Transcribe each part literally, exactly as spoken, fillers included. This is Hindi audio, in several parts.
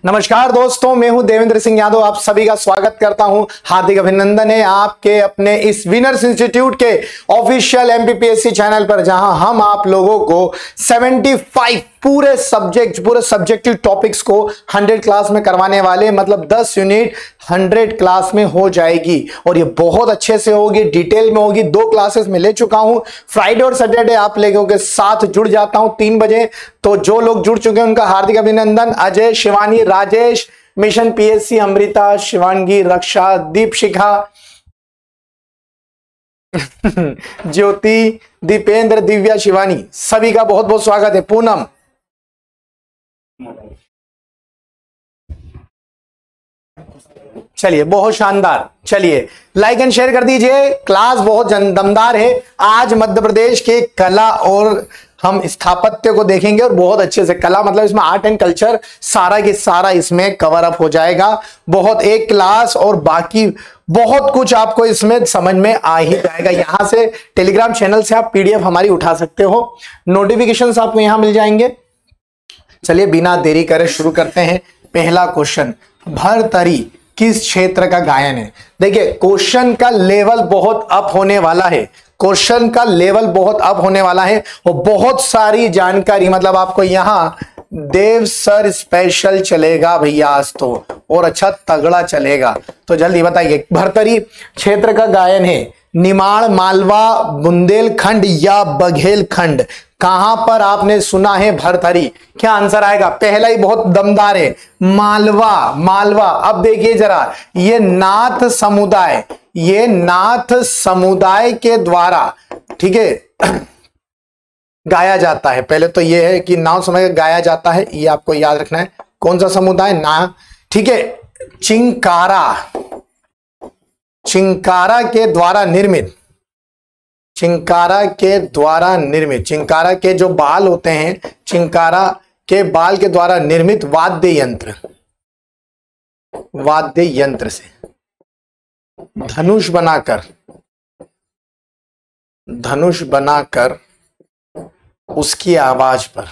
नमस्कार दोस्तों, मैं हूं देवेंद्र सिंह यादव। आप सभी का स्वागत करता हूं। हार्दिक अभिनंदन है आपके अपने इस विनर्स इंस्टीट्यूट के ऑफिशियल एमपीपीएससी चैनल पर, जहां हम आप लोगों को पचहत्तर पूरे सब्जेक्ट पूरे सब्जेक्टिव टॉपिक्स को सौ क्लास में करवाने वाले, मतलब दस यूनिट सौ क्लास में हो जाएगी और ये बहुत अच्छे से होगी, डिटेल में होगी। दो क्लासेस में ले चुका हूं, फ्राइडे और सैटरडे आप लोगों के साथ जुड़ जाता हूं तीन बजे। तो जो लोग जुड़ चुके हैं उनका हार्दिक अभिनंदन। अजय, शिवानी, राजेश, मिशन पीएससी, अमृता, शिवांगी, रक्षा, दीपशिखा, ज्योति, दीपेंद्र, दिव्या, शिवानी, सभी का बहुत बहुत स्वागत है। पूनम, चलिए बहुत शानदार। चलिए लाइक एंड शेयर कर दीजिए। क्लास बहुत दमदार है। आज मध्य प्रदेश के कला और हम स्थापत्य को देखेंगे और बहुत अच्छे से, कला मतलब इसमें आर्ट एंड कल्चर सारा की सारा इसमें कवर अप हो जाएगा। बहुत एक क्लास और बाकी बहुत कुछ आपको इसमें समझ में आ ही जाएगा। यहां से टेलीग्राम चैनल से आप पीडीएफ हमारी उठा सकते हो, नोटिफिकेशंस आपको यहां मिल जाएंगे। चलिए बिना देरी करे शुरू करते हैं। पहला क्वेश्चन, भरतरी किस क्षेत्र का गायन है? देखिए क्वेश्चन का लेवल बहुत अप होने वाला है। क्वेश्चन का लेवल बहुत अप होने वाला है और बहुत सारी जानकारी, मतलब आपको यहां देव सर स्पेशल चलेगा भैया आज तो, और अच्छा तगड़ा चलेगा। तो जल्दी बताइए, भरतरी क्षेत्र का गायन है निमाड़, मालवा, बुंदेलखंड या बघेलखंड? कहां पर आपने सुना है भरतरी? क्या आंसर आएगा? पहला ही बहुत दमदार है, मालवा। मालवा। अब देखिए जरा, ये नाथ समुदाय, ये नाथ समुदाय के द्वारा, ठीक है, गाया जाता है। पहले तो ये है कि नाथ समुदाय गाया जाता है, ये आपको याद रखना है। कौन सा समुदाय? ना, ठीक है, चिंकारा, चिंकारा के द्वारा निर्मित, चिंकारा के द्वारा निर्मित, चिंकारा के जो बाल होते हैं, चिंकारा के बाल के द्वारा निर्मित वाद्य यंत्र, वाद्य यंत्र से धनुष बनाकर, धनुष बनाकर उसकी आवाज पर,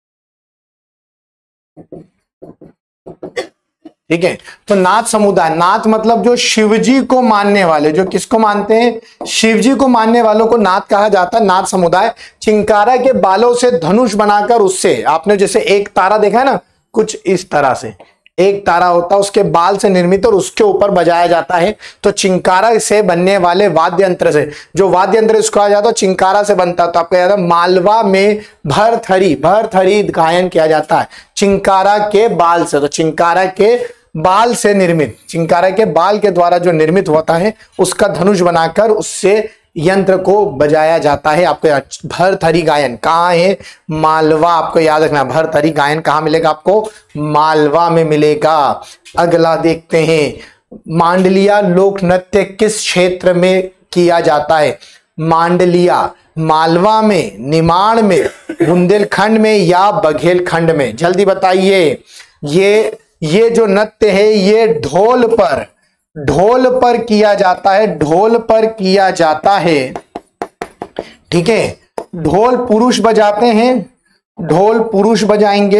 ठीक है। तो नाथ समुदाय, नाथ मतलब जो शिवजी को मानने वाले, जो किसको मानते हैं? शिवजी को मानने वालों को नाथ कहा जाता है, नाथ समुदाय। चिंकारा के बालों से धनुष बनाकर, उससे आपने जैसे एक तारा देखा है ना, कुछ इस तरह से एक तारा होता है, उसके बाल से निर्मित और उसके ऊपर बजाया जाता है। तो चिंकारा से बनने वाले वाद्य यंत्र से, जो वाद्य यंत्र इसको कहा जाता है चिंकारा से बनता है। तो आपको याद है, मालवा में भरथरी, भरथरी गायन किया जाता है चिंकारा के बाल से। तो चिंकारा के बाल से निर्मित, चिंकारा के बाल के द्वारा जो निर्मित होता है उसका धनुष बनाकर उससे यंत्र को बजाया जाता है। आपको भरथरी गायन कहाँ है? मालवा। आपको याद रखना, भरथरी गायन कहाँ मिलेगा आपको? मालवा में मिलेगा। अगला देखते हैं, मांडलिया लोक नृत्य किस क्षेत्र में किया जाता है? मांडलिया मालवा में, निमाड़ में, बुंदेलखंड में या बघेलखंड में? जल्दी बताइए। ये ये जो नृत्य है ये ढोल पर, ढोल पर किया जाता है, ढोल पर किया जाता है, ठीक है। ढोल पुरुष बजाते हैं, ढोल पुरुष बजाएंगे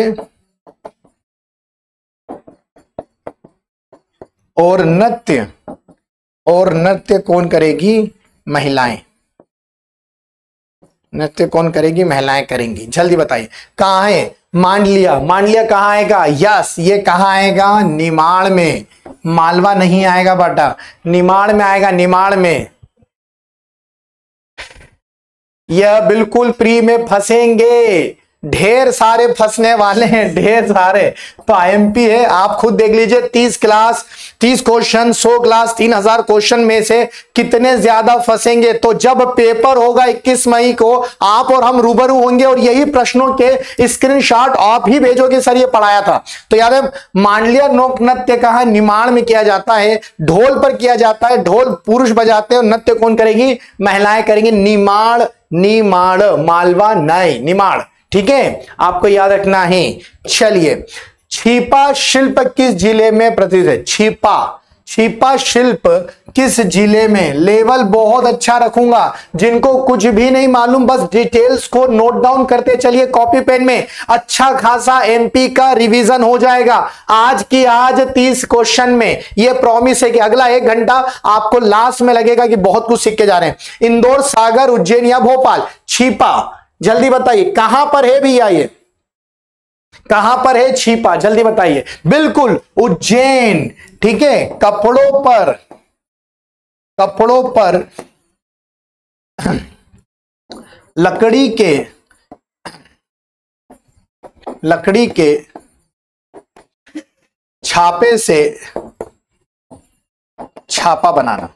और नृत्य, और नृत्य कौन करेगी? महिलाएं। नृत्य कौन करेगी? महिलाएं करेंगी। जल्दी बताइए कहां है मांडलिया? मांडलिया कहां आएगा? यस, ये कहां आएगा? निमाड़ में। मालवा नहीं आएगा बेटा, निमाड़ में आएगा, निमाड़ में। यह बिल्कुल प्री में फंसेंगे, ढेर सारे फंसने वाले हैं, ढेर सारे। तो आईएमपी है, आप खुद देख लीजिए। तीस क्लास, तीस क्वेश्चन, सौ क्लास, तीन हजार क्वेश्चन में से कितने ज्यादा फंसेंगे? तो जब पेपर होगा इक्कीस मई को, आप और हम रूबरू होंगे और यही प्रश्नों के स्क्रीनशॉट आप ही भेजोगे, सर ये पढ़ाया था। तो याद है, मांडलिया लोक नृत्य कहां? निमाड़ में किया जाता है, ढोल पर किया जाता है, ढोल पुरुष बजाते हैं और नृत्य कौन करेगी? महिलाएं करेंगी। निमाड़, निमाड़, मालवा नहीं, निमाड़, ठीक है, आपको याद रखना है। चलिए, छिपा शिल्प किस जिले में प्रसिद्ध है? छिपा, छिपा शिल्प किस जिले में? लेवल बहुत अच्छा रखूंगा, जिनको कुछ भी नहीं मालूम बस डिटेल्स को नोट डाउन करते चलिए कॉपी पेन में, अच्छा खासा एमपी का रिवीजन हो जाएगा आज की आज तीस क्वेश्चन में। यह प्रॉमिस है कि अगला एक घंटा आपको लास्ट में लगेगा कि बहुत कुछ सीख के जा रहे हैं। इंदौर, सागर, उज्जैन या भोपाल? छिपा, जल्दी बताइए कहां पर है भैया, ये कहां पर है छिपा, जल्दी बताइए। बिल्कुल उज्जैन, ठीक है। कपड़ों पर, कपड़ों पर लकड़ी के, लकड़ी के छापे से छापा बनाना।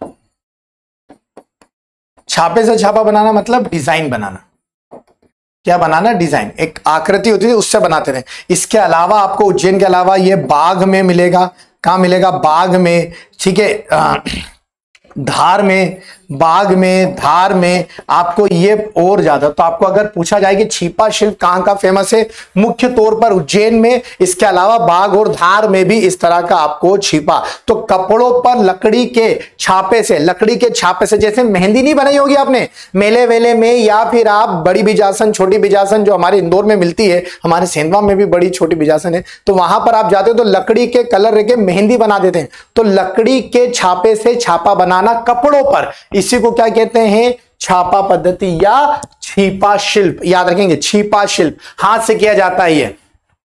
छापे से छापा बनाना मतलब डिजाइन बनाना। क्या बनाना? डिजाइन, एक आकृति होती थी उससे बनाते थे। इसके अलावा आपको उज्जैन के अलावा ये बाघ में मिलेगा। कहां मिलेगा? बाघ में, ठीक है, धार में, बाघ में, धार में आपको ये और ज्यादा। तो आपको अगर पूछा जाए कि छिपा शिल्प कहां का फेमस है, मुख्य तौर पर उज्जैन में, इसके अलावा बाघ और धार में भी इस तरह का आपको छिपा। तो कपड़ों पर लकड़ी के छापे से, लकड़ी के छापे से, जैसे मेहंदी नहीं बनाई होगी आपने मेले वेले में, या फिर आप बड़ी बिजासन, छोटी बिजासन जो हमारे इंदौर में मिलती है, हमारे सेंधवा में भी बड़ी छोटी बिजासन है, तो वहां पर आप जाते हो तो लकड़ी के कलर लेके मेहंदी बना देते हैं। तो लकड़ी के छापे से छापा बनाना कपड़ों पर, इसी को क्या कहते हैं? छापा पद्धति या छिपा शिल्प। याद रखेंगे, छिपा शिल्प हाथ से किया जाता है। ये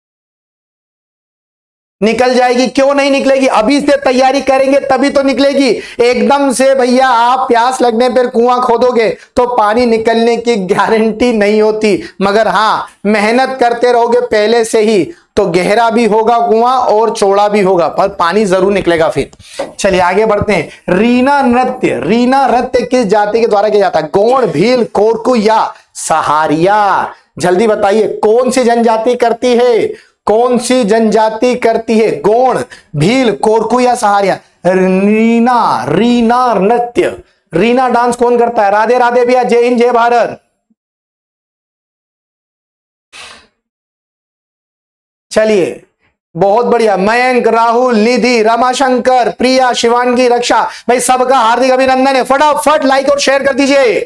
निकल जाएगी, क्यों नहीं निकलेगी? अभी से तैयारी करेंगे तभी तो निकलेगी। एकदम से भैया आप प्यास लगने पर कुआं खोदोगे तो पानी निकलने की गारंटी नहीं होती, मगर हां मेहनत करते रहोगे पहले से ही तो गहरा भी होगा कुआं और चौड़ा भी होगा, पर पानी जरूर निकलेगा फिर। चलिए आगे बढ़ते हैं। रीना नृत्य, रीना नृत्य किस जाति के द्वारा किया जाता है? गोंड, भील, कोरकू या सहारिया? जल्दी बताइए कौन सी जनजाति करती है? कौन सी जनजाति करती है? गोंड, भील, कोरकू या सहारिया? रीना, रीना नृत्य, रीना डांस कौन करता है? राधे राधे भैया, जय हिंद जय भारत। चलिए बहुत बढ़िया। मयंक, राहुल, निधि, रमाशंकर, प्रिया, शिवांगी, रक्षा, भाई सबका हार्दिक अभिनंदन है। फटाफट लाइक और शेयर कर दीजिए।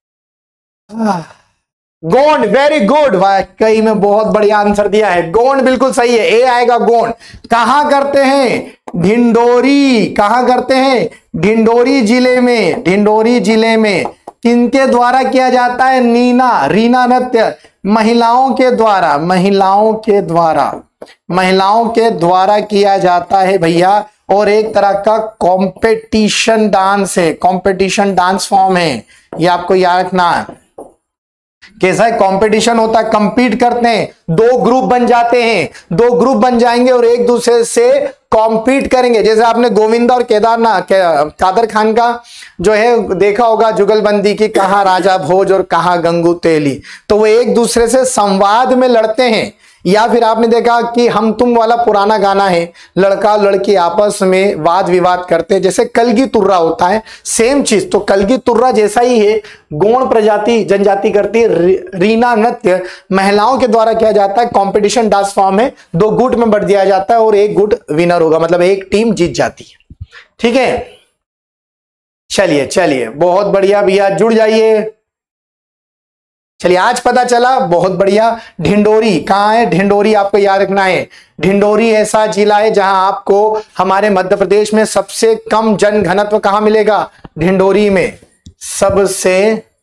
गोंड, वेरी गुड, वाकई में बहुत बढ़िया आंसर दिया है। गोंड बिल्कुल सही है, ए आएगा गोंड। कहां करते हैं? ढिंडोरी। कहां करते हैं? ढिंडोरी जिले में, ढिंडोरी जिले में। किनके द्वारा किया जाता है? नीना, रीना नृत्य महिलाओं के द्वारा, महिलाओं के द्वारा, महिलाओं के द्वारा किया जाता है भैया, और एक तरह का कंपटीशन डांस है, कंपटीशन डांस फॉर्म है, ये आपको याद रखना है। कैसा है? कंपटीशन होता है, कंपीट करते हैं, दो ग्रुप बन जाते हैं, दो ग्रुप बन जाएंगे और एक दूसरे से कॉम्पीट करेंगे। जैसे आपने गोविंदा और केदारनाथ कादर खान का जो है देखा होगा जुगलबंदी की, कहां राजा भोज और कहां गंगू तेली, तो वो एक दूसरे से संवाद में लड़ते हैं। या फिर आपने देखा कि हम तुम वाला पुराना गाना है, लड़का लड़की आपस में वाद विवाद करते हैं, जैसे कलगी तुर्रा होता है, सेम चीज। तो कलगी तुर्रा जैसा ही है, गोंड प्रजाति जनजाति करती है। रीना नृत्य महिलाओं के द्वारा किया जाता है, कंपटीशन डांस फॉर्म है, दो गुट में बढ़ दिया जाता है और एक गुट विनर होगा, मतलब एक टीम जीत जाती है। ठीक है, चलिए चलिए बहुत बढ़िया भैया, जुड़ जाइए। चलिए आज पता चला, बहुत बढ़िया। ढिंडोरी कहां है? ढिंडोरी आपको याद रखना है। ढिंडोरी ऐसा जिला है जहां आपको हमारे मध्य प्रदेश में सबसे कम जन घनत्व कहां मिलेगा? ढिंडोरी में सबसे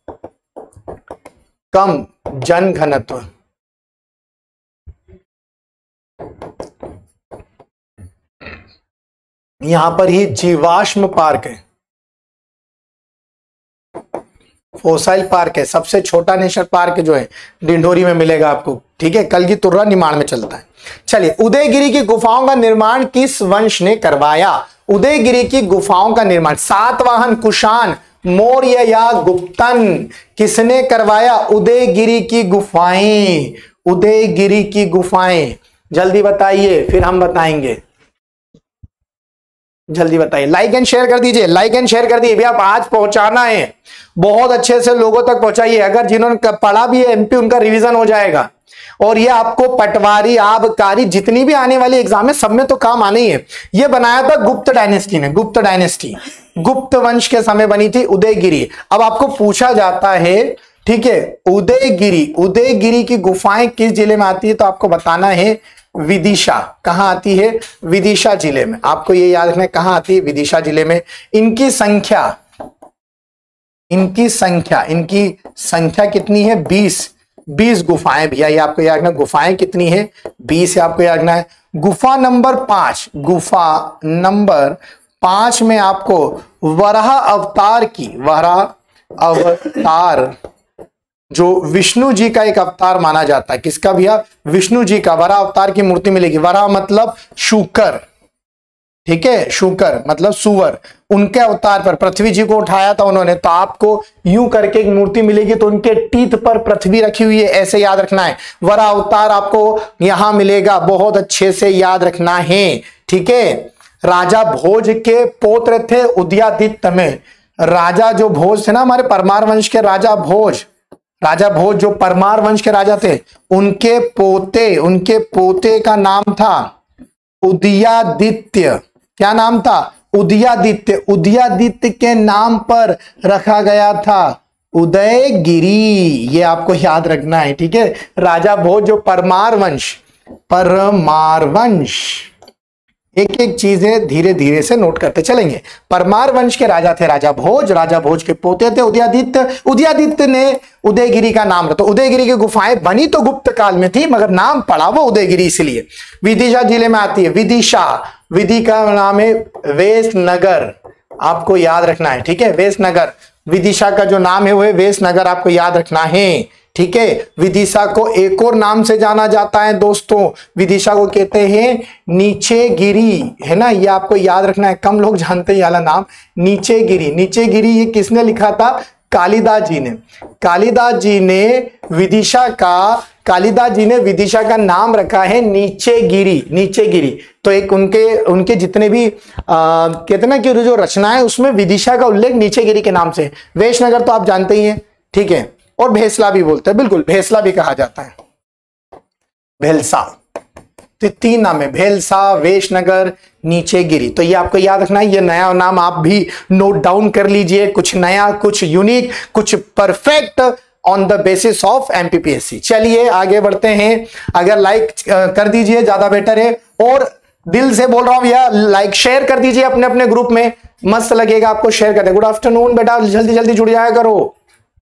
कम जन घनत्व। यहां पर ही जीवाश्म पार्क है, फोसाइल पार्क है, सबसे छोटा नेशनल पार्क जो है ढिंडोरी में मिलेगा आपको। ठीक है, कलगी तुर्रा निमाड़ में चलता है। चलिए, उदयगिरी की गुफाओं का निर्माण किस वंश ने करवाया? उदयगिरी की गुफाओं का निर्माण सातवाहन, कुषाण, मौर्य या गुप्तन, किसने करवाया? उदयगिरी की गुफाएं, उदयगिरी की गुफाएं, जल्दी बताइए फिर हम बताएंगे। जल्दी बताइए, लाइक एंड शेयर कर दीजिए, लाइक एंड शेयर कर दीजिए भैया। आप आज पहुंचाना है, बहुत अच्छे से लोगों तक पहुंचाइए। अगर जिन्होंने पढ़ा भी है एमपी, उनका रिवीजन हो जाएगा। और ये आपको पटवारी, आबकारी, जितनी भी आने वाली एग्जाम है सब में तो काम आने ही है। ये बनाया था गुप्त डायनेस्टी ने, गुप्त डायनेस्टी, गुप्त वंश के समय बनी थी उदयगिरी। अब आपको पूछा जाता है, ठीक है, उदयगिरी, उदयगिरी की गुफाएं किस जिले में आती है, तो आपको बताना है विदिशा। कहां आती है? विदिशा जिले में। आपको ये याद रखना है कहां आती है, विदिशा जिले में। इनकी संख्या, इनकी संख्या, इनकी संख्या कितनी है? बीस, बीस गुफाएं भैया, ये आपको याद रखना। गुफाएं कितनी है? बीस, आपको याद रखना है। गुफा नंबर पांच, गुफा नंबर पांच में आपको वराह अवतार की, वराह अवतार जो विष्णु जी का एक अवतार माना जाता है, किसका भैया? विष्णु जी का। वराह अवतार की मूर्ति मिलेगी। वराह मतलब शूकर, ठीक है, शूकर मतलब सुअर। उनके अवतार पर पृथ्वी जी को उठाया था उन्होंने, तो आपको यूं करके एक मूर्ति मिलेगी, तो उनके टीथ पर पृथ्वी रखी हुई है, ऐसे याद रखना है। वराह अवतार आपको यहां मिलेगा, बहुत अच्छे से याद रखना है, ठीक है। राजा भोज के पौत्र थे उदयादित्य में। राजा जो भोज थे ना, हमारे परमार वंश के राजा भोज, राजा भोज जो परमार वंश के राजा थे, उनके पोते, उनके पोते का नाम था उदयादित्य। क्या नाम था? उदयादित्य। उदयादित्य के नाम पर रखा गया था उदयगिरी, ये आपको याद रखना है, ठीक है। राजा भोज जो परमार वंश, परमार वंश, एक एक चीजें धीरे धीरे से नोट करते चलेंगे। परमार वंश के राजा थे राजा भोज, राजा भोज के पोते थे उदयादित्य। उदयादित्य ने उदयगिरी का नाम रखा। तो उदयगिरी की गुफाएं बनी तो गुप्त काल में थी, मगर नाम पड़ा वो उदयगिरी इसलिए। विदिशा जिले में आती है, विदिशा, विधि का नाम है वेसनगर, आपको याद रखना है, ठीक है, वेसनगर। विदिशा का जो नाम है वो है वेसनगर, आपको याद रखना है, ठीक है। विदिशा को एक और नाम से जाना जाता है दोस्तों, विदिशा को कहते हैं नीचे गिरी, है ना, ये आपको याद रखना है, कम लोग जानते हैं ये वाला नाम, नीचे गिरी। नीचे गिरी ये किसने लिखा था? कालिदास जी ने। कालिदास जी ने विदिशा का, कालिदास जी ने विदिशा का नाम रखा है नीचे गिरी, नीचे गिरी। तो एक उनके उनके जितने भी आ, कहते ना कि जो रचना है उसमें विदिशा का उल्लेख नीचे गिरी के नाम से। वेशनगर तो आप जानते ही हैं, ठीक है, और भेसला भी बोलते हैं, बिल्कुल भेसला भी कहा जाता है, भेलसा। तो तीन नाम है, भेलसा, वेशनगर, नीचे गिरी। तो ये आपको याद रखना है, ये नया नाम आप भी नोट डाउन कर लीजिए, कुछ नया, कुछ यूनिक, कुछ perfect on the basis of MPPSC. चलिए आगे बढ़ते हैं। अगर लाइक कर दीजिए ज्यादा बेटर है, और दिल से बोल रहा हूं भैया लाइक शेयर कर दीजिए अपने अपने ग्रुप में, मस्त लगेगा आपको शेयर कर दे। गुड आफ्टरनून बेटा, जल्दी जल्दी जुड़ जाया करो।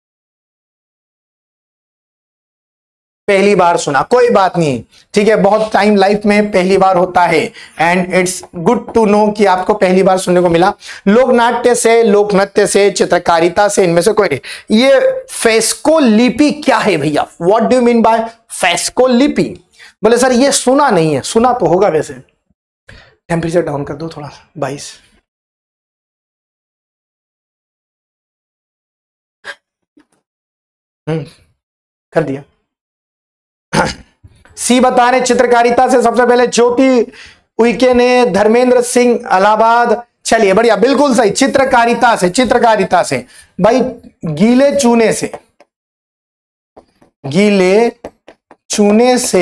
पहली बार सुना, कोई बात नहीं, ठीक है, बहुत टाइम लाइफ में पहली बार होता है, and it's good to know कि आपको पहली बार सुनने को मिला। लोक नाट्य से, लोक नृत्य से, चित्रकारिता से, इनमें से कोई नहीं। ये फेस्को लिपि क्या है भैया? What do you mean by fresco लिपि? बोले सर ये सुना नहीं है। सुना तो होगा वैसे। टेम्परेचर डाउन कर दो थोड़ा, बाईस। हम्म कर दिया। सी बता रहे चित्रकारिता से सबसे पहले ज्योति उइके ने, धर्मेंद्र सिंह इलाहाबाद। चलिए बढ़िया, बिल्कुल सही, चित्रकारिता से, चित्रकारिता से भाई, गीले चूने से, गीले चूने से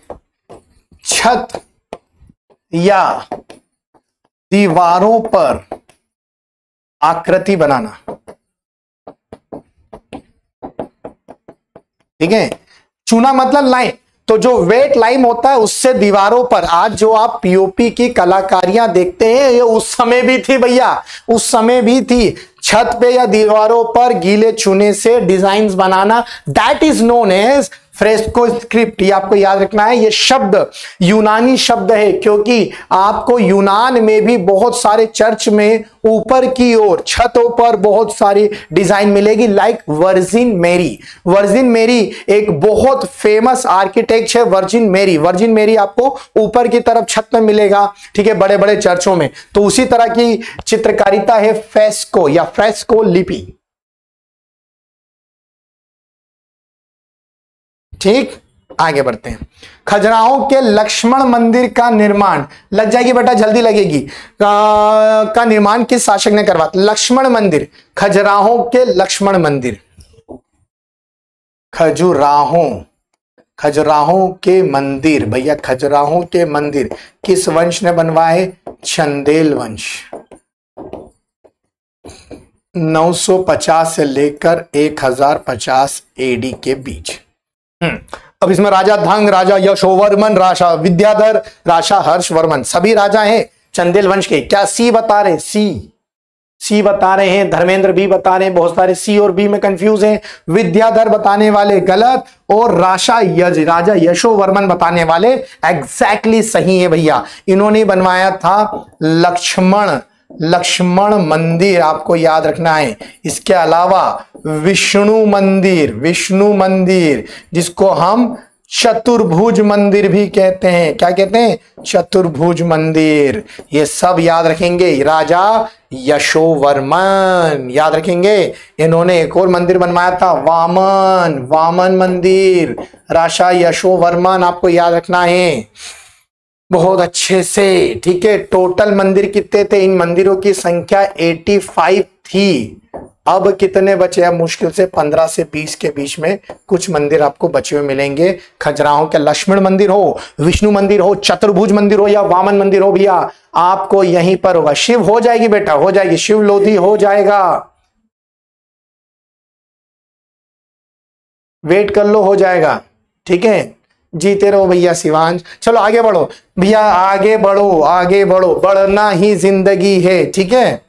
छत या दीवारों पर आकृति बनाना, ठीक है। चूना मतलब लाइन, तो जो वेट लाइन होता है उससे दीवारों पर, आज जो आप पीओपी की कलाकारियां देखते हैं ये उस समय भी थी भैया, उस समय भी थी। छत पे या दीवारों पर गीले चूने से डिजाइन्स बनाना, that is known as fresco script. ये आपको याद रखना है। ये शब्द यूनानी शब्द है, क्योंकि आपको यूनान में भी बहुत सारे चर्च में ऊपर की ओर छतों पर बहुत सारी डिजाइन मिलेगी, like virgin Mary. Virgin Mary एक बहुत फेमस आर्किटेक्ट है, वर्जिन मेरी। वर्जिन मेरी आपको ऊपर की तरफ छत में मिलेगा, ठीक है, बड़े बड़े चर्चों में। तो उसी तरह की चित्रकारिता है फेस्को या फ्रेस्को लिपि, ठीक। आगे बढ़ते हैं। खजुराहो के लक्ष्मण मंदिर का निर्माण, लग जाएगी बेटा, जल्दी लगेगी, का, का निर्माण किस शासक ने करवाया? लक्ष्मण मंदिर, खजुराहो के लक्ष्मण मंदिर, खजुराहो, खजुराहों के मंदिर, भैया खजुराहों के मंदिर किस वंश ने बनवाए? चंदेल वंश। नौ सौ पचास से लेकर एक हज़ार पचास एडी के बीच। अब इसमें राजा धंग, राजा यशोवर्मन, राजा विद्याधर, राजा हर्षवर्मन सभी राजा हैं चंदेल वंश के। क्या सी बता रहे? सी सी बता रहे हैं, धर्मेंद्र भी बता रहे हैं, बहुत सारे सी और बी में कंफ्यूज हैं। विद्याधर बताने वाले गलत, और राजा यज राजा यशोवर्मन बताने वाले एग्जैक्टली सही है भैया। इन्होंने बनवाया था लक्ष्मण लक्ष्मण मंदिर, आपको याद रखना है। इसके अलावा विष्णु मंदिर, विष्णु मंदिर जिसको हम चतुर्भुज मंदिर भी कहते हैं। क्या कहते हैं? चतुर्भुज मंदिर। ये सब याद रखेंगे। राजा यशोवर्मन याद रखेंगे। इन्होंने एक और मंदिर बनवाया था, वामन वामन मंदिर। राजा यशोवर्मन आपको याद रखना है बहुत अच्छे से, ठीक है। टोटल मंदिर कितने थे? इन मंदिरों की संख्या पचासी थी। अब कितने बचे? अब मुश्किल से पंद्रह से बीस के बीच में कुछ मंदिर आपको बचे हुए मिलेंगे। खजुराहो के लक्ष्मण मंदिर हो, विष्णु मंदिर हो, चतुर्भुज मंदिर हो या वामन मंदिर हो, भैया आपको यहीं पर होगा। शिव हो जाएगी बेटा, हो जाएगी, शिव लोधी हो जाएगा, वेट कर लो, हो जाएगा, ठीक है। जीते रहो भैया शिवांश। चलो आगे बढ़ो भैया, आगे बढ़ो, आगे बढ़ो, बढ़ना ही जिंदगी है, ठीक है।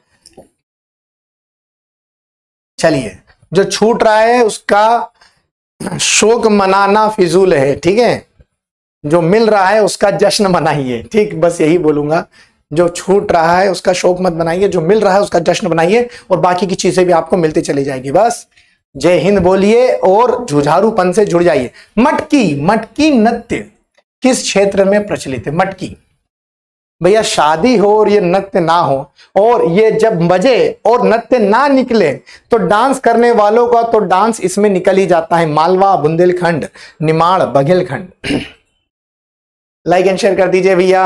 चलिए, जो छूट रहा है उसका शोक मनाना फिजूल है, ठीक है। जो मिल रहा है उसका जश्न मनाइए, ठीक, बस यही बोलूंगा। जो छूट रहा है उसका शोक मत बनाइए, जो मिल रहा है उसका जश्न बनाइए, और बाकी की चीजें भी आपको मिलती चली जाएगी। बस जय हिंद बोलिए और जुझारूपन से जुड़ जाइए। मटकी, मटकी नृत्य किस क्षेत्र में प्रचलित है? मटकी भैया शादी हो और ये नृत्य ना हो, और ये जब बजे और नृत्य ना निकले तो डांस करने वालों का तो डांस इसमें निकल ही जाता है। Malwa, Bundelkhand, Nimar, Baghelkhand. Like and share कर दीजिए भैया।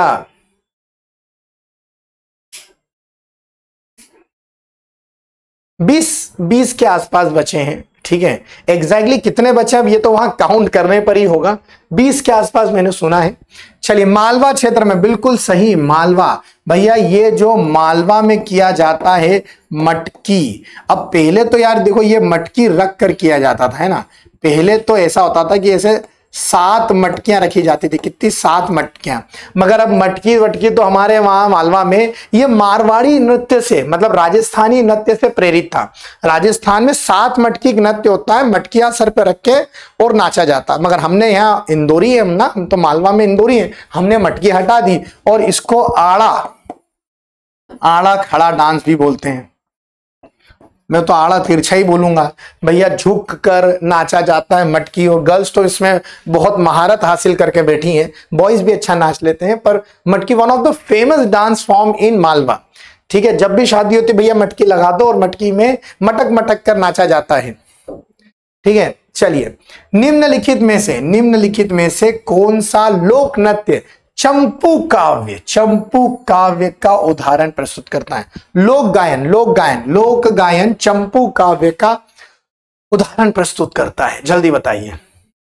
बीस बीस के आसपास बचे हैं, ठीक है। एग्जैक्टली कितने बचे अब ये तो वहां काउंट करने पर ही होगा। बीस के आसपास मैंने सुना है। चलिए, मालवा क्षेत्र में बिल्कुल सही, मालवा भैया। ये जो मालवा में किया जाता है मटकी, अब पहले तो यार देखो ये मटकी रख कर किया जाता था, है ना। पहले तो ऐसा होता था कि ऐसे सात मटकियां रखी जाती थी। कितनी? सात मटकियां। मगर अब मटकी वटकी तो हमारे वहां मालवा में ये मारवाड़ी नृत्य से, मतलब राजस्थानी नृत्य से प्रेरित था। राजस्थान में सात मटकी नृत्य होता है, मटकियां सर पे रख के और नाचा जाता। मगर हमने यहाँ इंदौरी है हम ना, हम तो मालवा में इंदौरी है, हमने मटकी हटा दी और इसको आड़ा आड़ा खड़ा डांस भी बोलते हैं। मैं तो आड़ा तिरछा ही बोलूंगा भैया। झुक कर नाचा जाता है मटकी, और गर्ल्स तो इसमें बहुत महारत हासिल करके बैठी हैं। बॉयज भी अच्छा नाच लेते हैं, पर Matki one of the famous dance form in Malwa, ठीक है। जब भी शादी होती भैया मटकी लगा दो और मटकी में मटक मटक कर नाचा जाता है, ठीक है। चलिए, निम्नलिखित में से निम्नलिखित में से कौन सा लोक नृत्य चंपू काव्य चंपू काव्य का उदाहरण प्रस्तुत करता है? लोक गायन लोक गायन लोक गायन चंपू काव्य का उदाहरण प्रस्तुत करता है, जल्दी बताइए।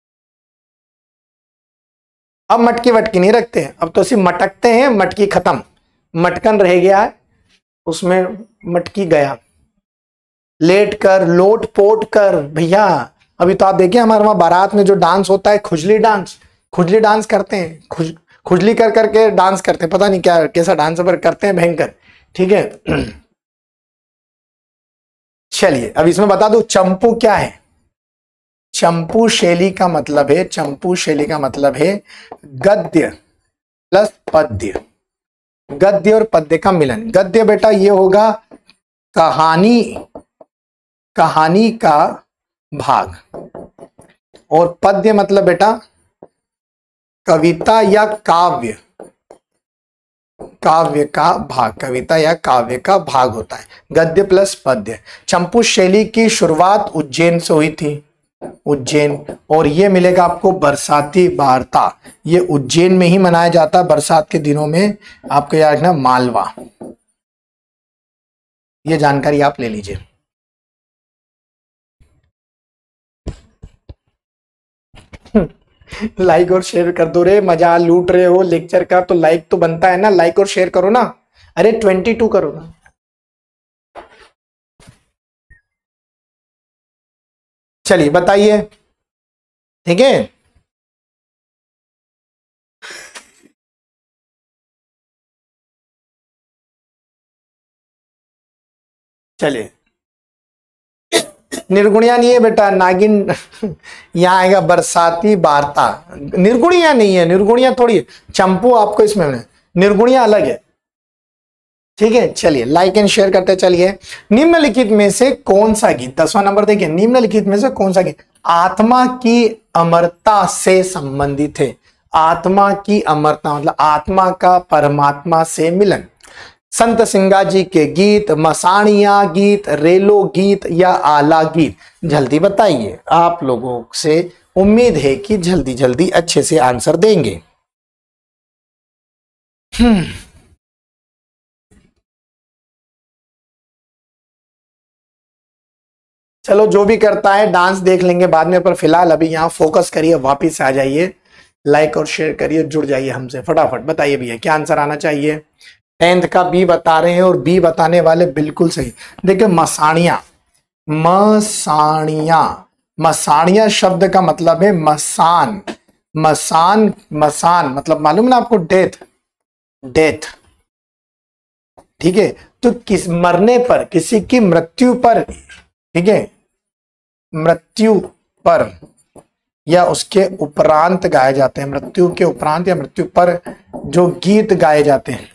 अब मटकी वटकी नहीं रखते हैं, अब तो सिर्फ मटकते हैं। मटकी खत्म, मटकन रह गया है, उसमें मटकी गया। लेट कर, लोट पोट कर भैया। अभी तो आप देखिए हमारे वहां बारात में जो डांस होता है, खुजली डांस, खुजली डांस करते हैं, खुज खुजली कर करके डांस करते हैं, पता नहीं क्या कैसा डांस पर करते हैं, भयंकर, ठीक है। चलिए, अब इसमें बता दूं चंपू क्या है। चंपू शैली का मतलब है चंपू शैली का मतलब है गद्य प्लस पद्य, गद्य और पद्य का मिलन। गद्य बेटा ये होगा कहानी कहानी का भाग, और पद्य मतलब बेटा कविता या काव्य काव्य का भाग, कविता या काव्य का भाग होता है। गद्य प्लस पद्य। चंपू शैली की शुरुआत उज्जैन से हुई थी, उज्जैन, और ये मिलेगा आपको बरसाती वार्ता। ये उज्जैन में ही मनाया जाता है बरसात के दिनों में। आपको याद रखना मालवा, ये जानकारी आप ले लीजिए। लाइक और शेयर कर दो रे, मजा लूट रहे हो लेक्चर का तो लाइक तो बनता है ना, लाइक और शेयर करो ना। अरे ट्वेंटी टू करो ना। चलिए बताइए, ठीक है। चलिए, निर्गुणिया नहीं है बेटा, नागिन यहाँ आएगा बरसाती वार्ता। निर्गुणिया नहीं है, निर्गुणिया थोड़ी है, चंपू आपको इसमें निर्गुणिया अलग है, ठीक है। चलिए लाइक एंड शेयर करते चलिए। निम्नलिखित में से कौन सा गीत, दसवां नंबर देखिए, निम्नलिखित में से कौन सा गीत आत्मा की अमरता से संबंधित है। आत्मा की अमरता मतलब आत्मा का परमात्मा से मिलन। संत सिंगा जी के गीत, मसाणिया गीत, रेलो गीत या आला गीत, जल्दी बताइए। आप लोगों से उम्मीद है कि जल्दी जल्दी अच्छे से आंसर देंगे। हम्म चलो जो भी करता है डांस देख लेंगे बाद में, पर फिलहाल अभी यहाँ फोकस करिए, वापिस आ जाइए, लाइक और शेयर करिए, जुड़ जाइए हमसे फटाफट। बताइए भैया क्या आंसर आना चाहिए। टेंथ का बी बता रहे हैं और बी बताने वाले बिल्कुल सही। देखिए मसाणिया, मसाणिया, मसाणिया शब्द का मतलब है मसान। मसान, मसान मतलब मालूम ना आपको, डेथ, डेथ, ठीक है। तो किस मरने पर, किसी की मृत्यु पर, ठीक है, मृत्यु पर या उसके उपरांत गाए जाते हैं, मृत्यु के उपरांत या मृत्यु पर जो गीत गाए जाते हैं,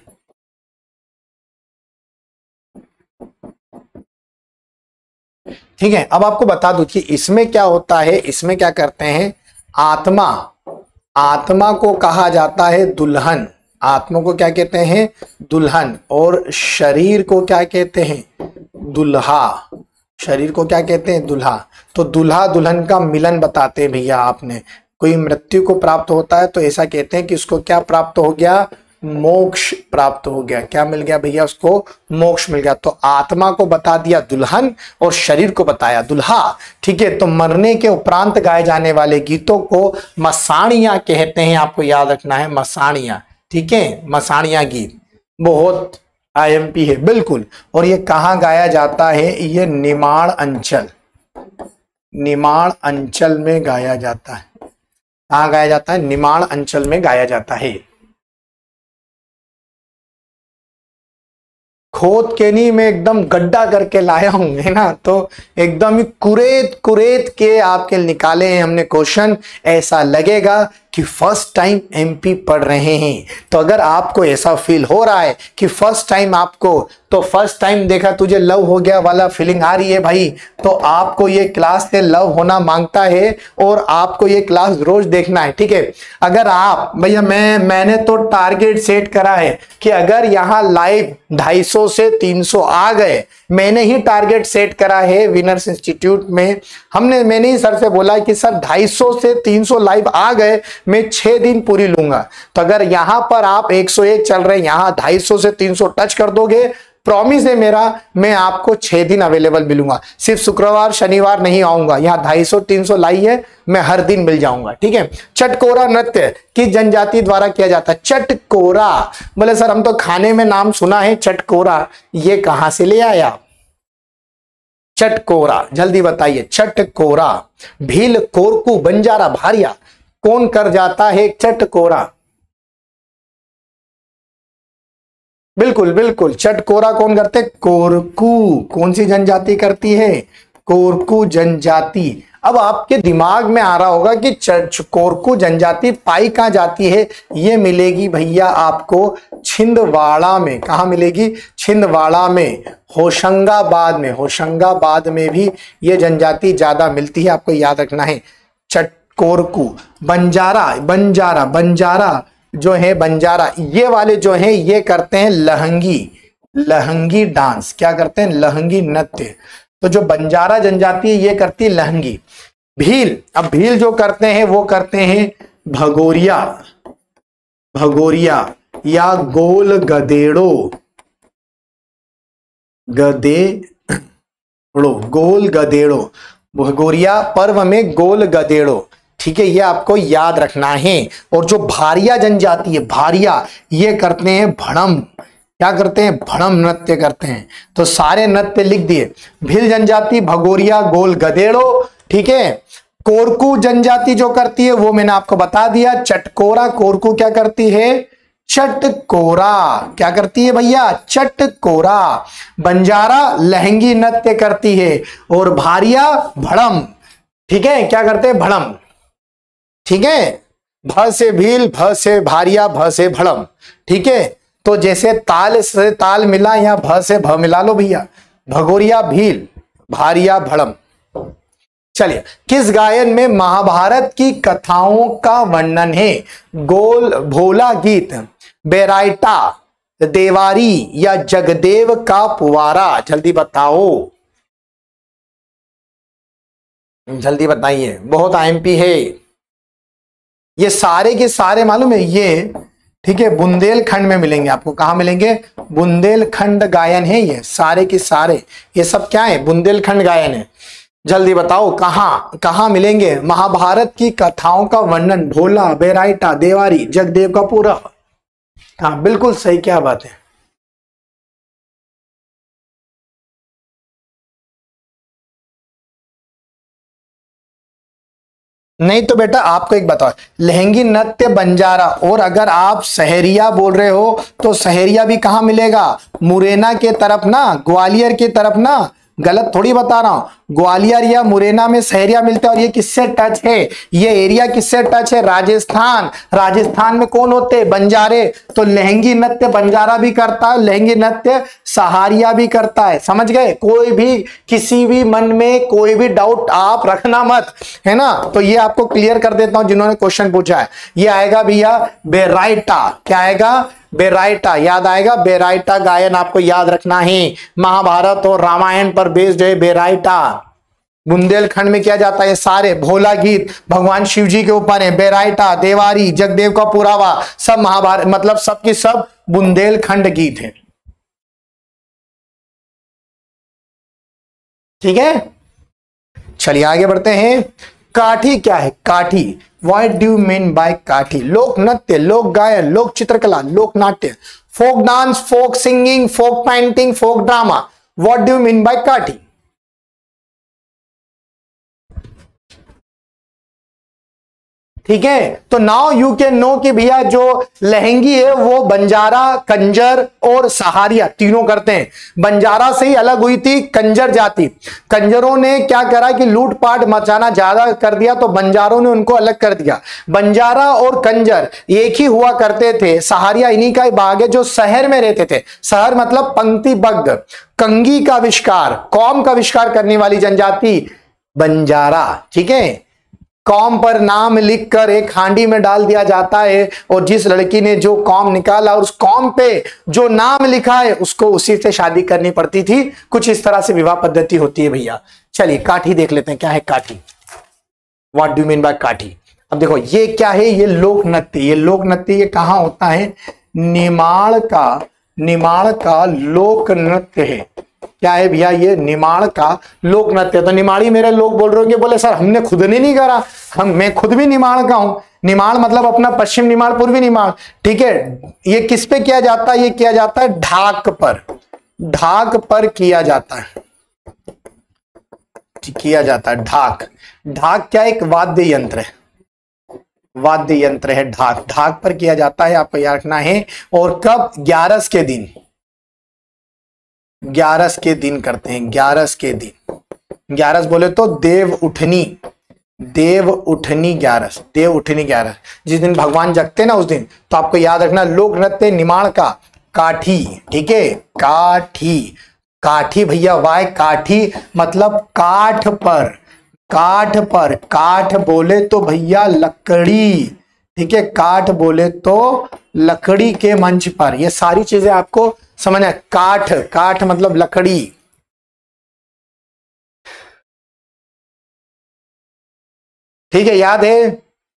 ठीक है। अब आपको बता दूं कि इसमें क्या होता है, इसमें क्या करते हैं, आत्मा, आत्मा को कहा जाता है दुल्हन, आत्मा को क्या कहते हैं, दुल्हन, और शरीर को क्या कहते हैं, दुल्हा, शरीर को क्या कहते हैं, दुल्हा। तो दुल्हा दुल्हन का मिलन बताते हैं भैया। आपने कोई मृत्यु को प्राप्त होता है तो ऐसा कहते हैं कि उसको क्या प्राप्त हो गया, मोक्ष प्राप्त हो गया। क्या मिल गया भैया, उसको मोक्ष मिल गया। तो आत्मा को बता दिया दुल्हन और शरीर को बताया दुल्हा, ठीक है। तो मरने के उपरांत गाए जाने वाले गीतों को मसाणिया कहते हैं, आपको याद रखना है, मसाणिया, ठीक है। मसाणिया गीत बहुत आईएमपी है बिल्कुल। और ये कहाँ गाया जाता है, ये निमाड़ अंचल, निमाड़ अंचल में गाया जाता है। कहाँ गाया जाता है, निमाड़ अंचल में गाया जाता है। खोद के नहीं, मैं एकदम गड्ढा करके लाया हूं, है ना, तो एकदम ही कुरेद कुरेद के आपके निकाले हैं हमने क्वेश्चन। ऐसा लगेगा कि फर्स्ट टाइम एमपी पढ़ रहे हैं। तो अगर आपको ऐसा फील हो रहा है कि फर्स्ट टाइम आपको, तो फर्स्ट टाइम देखा तुझे लव हो गया वाला फीलिंग आ रही है भाई, तो आपको ये क्लास से लव होना मांगता है और आपको ये क्लास रोज देखना है, ठीक है। अगर आप भैया, मैं मैंने तो टारगेट सेट करा है कि अगर यहाँ लाइव ढाई सौ से तीन सौ आ गए, मैंने ही टारगेट सेट करा है विनर्स इंस्टीट्यूट में। हमने मैंने ही सर से बोला कि सर ढाई सौ से तीन सौ लाइव आ गए, मैं छह दिन पूरी लूंगा। तो अगर यहां पर आप एक सौ एक चल रहे हैं, यहां ढाई सौ से तीन सौ टच कर दोगे, प्रॉमिस है मेरा, मैं आपको छह दिन अवेलेबल मिलूंगा। सिर्फ शुक्रवार शनिवार नहीं आऊंगा, यहाँ ढाई सौ तीन सौ लाई है, मैं हर दिन मिल जाऊंगा, ठीक है। चटकोरा नृत्य किस जनजाति द्वारा किया जाता है, चटकोरा। बोले सर हम तो खाने में नाम सुना है चटकोरा, ये कहां से ले आया चटकोरा, जल्दी बताइए। चटकोरा, भील, कोरकू, बंजारा, भारिया, कौन कर जाता है चटकोरा। बिल्कुल बिल्कुल, चटकोरा कौन करते, कोरकू। कौन सी जनजाति करती है, कोरकू जनजाति। अब आपके दिमाग में आ रहा होगा कि कोरकू जनजाति पाई कहां जाती है, ये मिलेगी भैया आपको छिंदवाड़ा में। कहां मिलेगी, छिंदवाड़ा में, होशंगाबाद में, होशंगाबाद में भी ये जनजाति ज्यादा मिलती है, आपको याद रखना है। चट कोरकू, बंजारा, बंजारा, बंजारा जो है, बंजारा ये वाले जो है ये करते हैं लहंगी, लहंगी डांस। क्या करते हैं, लहंगी नृत्य। तो जो बंजारा जनजाति है ये करती है लहंगी। भील, अब भील जो करते हैं वो करते हैं भगोरिया, भगोरिया या गोल गदेड़ो, गदेड़ो, गोल गदेड़ो। भगोरिया पर्व में गोल गदेड़ो, ठीक है, ये आपको याद रखना है। और जो भारिया जनजाति है, भारिया, ये करते हैं भड़म। क्या करते हैं? भड़म नृत्य करते हैं। तो सारे नृत्य लिख दिए। भील जनजाति भगोरिया, गोल गधेड़ो, ठीक है। कोरकू जनजाति जो करती है वो मैंने आपको बता दिया, चटकोरा। कोरकू क्या करती है? चटकोरा। क्या करती है भैया? चटकोरा। बंजारा लहंगी नृत्य करती है। और भारिया भड़म, ठीक है, क्या करते हैं? भड़म, ठीक है। भ से भील, भ से भारिया, भ से भड़म, ठीक है। तो जैसे ताल से ताल मिला, या भ से भ मिला लो भैया। भगोरिया भील, भारिया भड़म। चलिए, किस गायन में महाभारत की कथाओं का वर्णन है? गोल भोला गीत, बेराइटा, देवारी, या जगदेव का पुवारा? जल्दी बताओ, जल्दी बताइए, बहुत आईएमपी है ये। सारे के सारे मालूम है ये, ठीक है, बुंदेलखंड में मिलेंगे आपको। कहां मिलेंगे? बुंदेलखंड गायन है ये, सारे के सारे ये सब क्या है? बुंदेलखंड गायन है। जल्दी बताओ कहां कहां मिलेंगे? महाभारत की कथाओं का वर्णन, भोला, बेराइटा, देवारी, जगदेव का पूरा। हाँ बिल्कुल सही, क्या बात है। नहीं तो बेटा आपको एक बताओ, लहंगी नृत्य बंजारा, और अगर आप सहरिया बोल रहे हो तो सहरिया भी कहां मिलेगा? मुरैना के तरफ ना, ग्वालियर की तरफ ना। गलत थोड़ी बता रहा हूं, ग्वालियर या मुरैना में सहरिया मिलता है। और ये किससे टच है? ये एरिया किससे टच है? राजस्थान। राजस्थान में कौन होते हैं? बंजारे। तो लहंगी नृत्य बंजारा भी करता है, लहंगी नृत्य सहारिया भी करता है। समझ गए? कोई भी किसी भी मन में कोई भी डाउट आप रखना मत, है ना। तो ये आपको क्लियर कर देता हूं जिन्होंने क्वेश्चन पूछा है। ये आएगा भैया बेराइटा। क्या आएगा? बेराइटा। याद आएगा? बेराइटा गायन आपको याद रखना है। महाभारत और रामायण पर बेस्ड है बेराइटा। बुंदेलखंड में किया जाता है। सारे भोला गीत भगवान शिव जी के ऊपर है। बेराइटा, देवारी, जगदेव का पुरावा, सब महाभारत, मतलब सब की सब बुंदेलखंड गीत है। ठीक है, चलिए आगे बढ़ते हैं। काठी क्या है? Kathi, what do you mean by Kathi? लोक नृत्य, लोक गायन, लोक चित्रकला, लोक नाट्य, folk dance, folk singing, folk painting, folk drama. What do you mean by Kathi? ठीक है, तो नाउ यू कैन नो कि भैया जो लहंगी है वो बंजारा, कंजर और सहारिया तीनों करते हैं। बंजारा से ही अलग हुई थी कंजर जाति। कंजरों ने क्या करा कि लूटपाट मचाना ज्यादा कर दिया, तो बंजारों ने उनको अलग कर दिया। बंजारा और कंजर एक ही हुआ करते थे। सहारिया इन्हीं का भाग है जो शहर में रहते थे। शहर मतलब पंक्तिबद्ध, कंगी का आविष्कार, कौम का आविष्कार करने वाली जनजाति बंजारा। ठीक है, कॉम पर नाम लिखकर एक हांडी में डाल दिया जाता है, और जिस लड़की ने जो कॉम निकाला और उस कॉम पे जो नाम लिखा है उसको उसी से शादी करनी पड़ती थी। कुछ इस तरह से विवाह पद्धति होती है भैया। चलिए काठी देख लेते हैं, क्या है Kathi? What do you mean by Kathi? अब देखो ये क्या है? ये लोक नृत्य। ये लोक नृत्य ये कहां होता है? निमाड़ का, निमाड़ का लोक नृत्य है। क्या है भैया? ये निमाड़ का लोक नृत्य। तो निमाड़ी मेरे लोग बोल रहे होंगे, बोले सर हमने खुद ने नहीं करा, हम मैं खुद भी निमाड़ का हूं। निमाड़ मतलब अपना पश्चिम निमाड़, पूर्वी निमाड़। ठीक है, ये किस पे किया जाता है? ये किया जाता है ढाक पर, ढाक पर किया जाता है, किया जाता है ढाक। ढाक क्या? एक वाद्य यंत्र है, वाद्य यंत्र है ढाक। ढाक पर किया जाता है, आपको याद रखना है। और कब? ग्यारस के दिन, ग्यारस के दिन करते हैं। ग्यारस के दिन, ग्यारस बोले तो देव उठनी, देव उठनी ग्यारस, देव उठनी ग्यारस, जिस दिन भगवान जगते ना उस दिन। तो आपको याद रखना लोक नृत्य निमाड़ का काठी। ठीक है, काठी, काठी भैया, वाय काठी मतलब काठ पर, काठ पर। काठ बोले तो भैया लकड़ी। ठीक है, काठ बोले तो लकड़ी के मंच पर। ये सारी चीजें आपको समझना। काठ, काठ मतलब लकड़ी। ठीक है, याद है?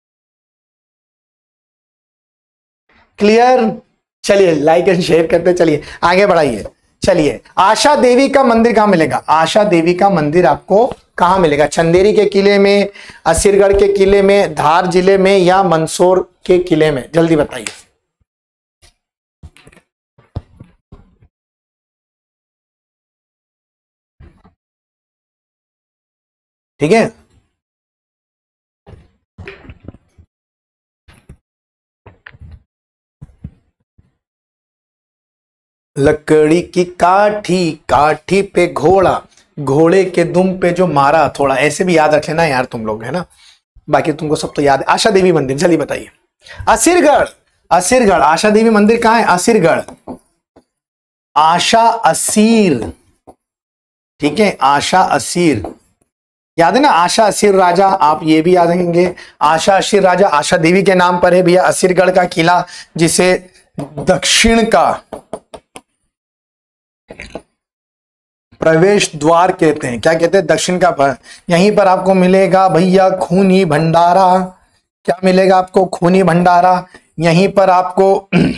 क्लियर? चलिए लाइक एंड शेयर करते चलिए आगे बढ़ाइए। चलिए, आशा देवी का मंदिर कहां मिलेगा? आशा देवी का मंदिर आपको कहाँ मिलेगा? चंदेरी के किले में, असीरगढ़ के किले में, धार जिले में, या मंदसौर के किले में? जल्दी बताइए। ठीक है, लकड़ी की काठी, काठी पे घोड़ा, घोड़े के दुम पे जो मारा, थोड़ा ऐसे भी याद रख लेना यार तुम लोग, है ना। बाकी तुमको सब तो याद है। आशा देवी मंदिर, जल्दी बताइए। असीरगढ़, असीरगढ़, आशा देवी मंदिर कहां है? असीरगढ़, आशा असीर, ठीक है, आशा असीर, याद है ना, आशा असीर राजा, आप ये भी याद रखेंगे। आशा असीर राजा आशा देवी के नाम पर है भैया। असीरगढ़ का किला, जिसे दक्षिण का प्रवेश द्वार कहते हैं। क्या कहते हैं? दक्षिण का। यहीं पर आपको मिलेगा भैया खूनी भंडारा। क्या मिलेगा आपको? खूनी भंडारा। यहीं पर आपको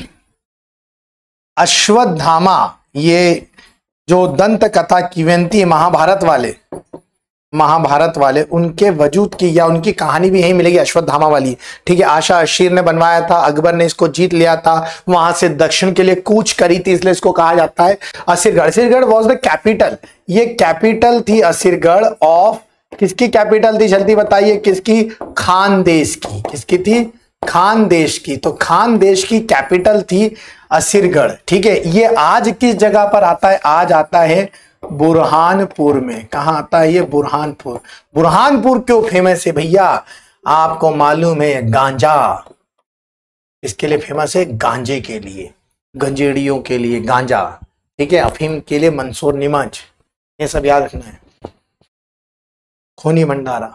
अश्वत्थामा, ये जो दंत कथा किंवदंती महाभारत वाले, महाभारत वाले उनके वजूद की या उनकी कहानी भी यही मिलेगी, अश्वत्थामा वाली। ठीक है, आशा अशीर ने बनवाया था, अकबर ने इसको जीत लिया था, वहां से दक्षिण के लिए कूच करी थी, इसलिए इसको कहा जाता है Asirgarh. Asirgarh was the capital, ये कैपिटल थी असीरगढ़ ऑफ, किसकी कैपिटल थी? जल्दी बताइए, किसकी? खानदेश की। किसकी थी? खानदेश की। तो खानदेश की कैपिटल थी असीरगढ़। ठीक है, ये आज किस जगह पर आता है? आज आता है बुरहानपुर में। कहां आता है ये? बुरहानपुर। बुरहानपुर क्यों फेमस है भैया? आपको मालूम है, गांजा इसके लिए फेमस है, गांजे के लिए, गंजेड़ियों के लिए गांजा। ठीक है, अफीम के लिए मंदसौर नीमच, ये सब याद रखना है। खूनी भंडारा,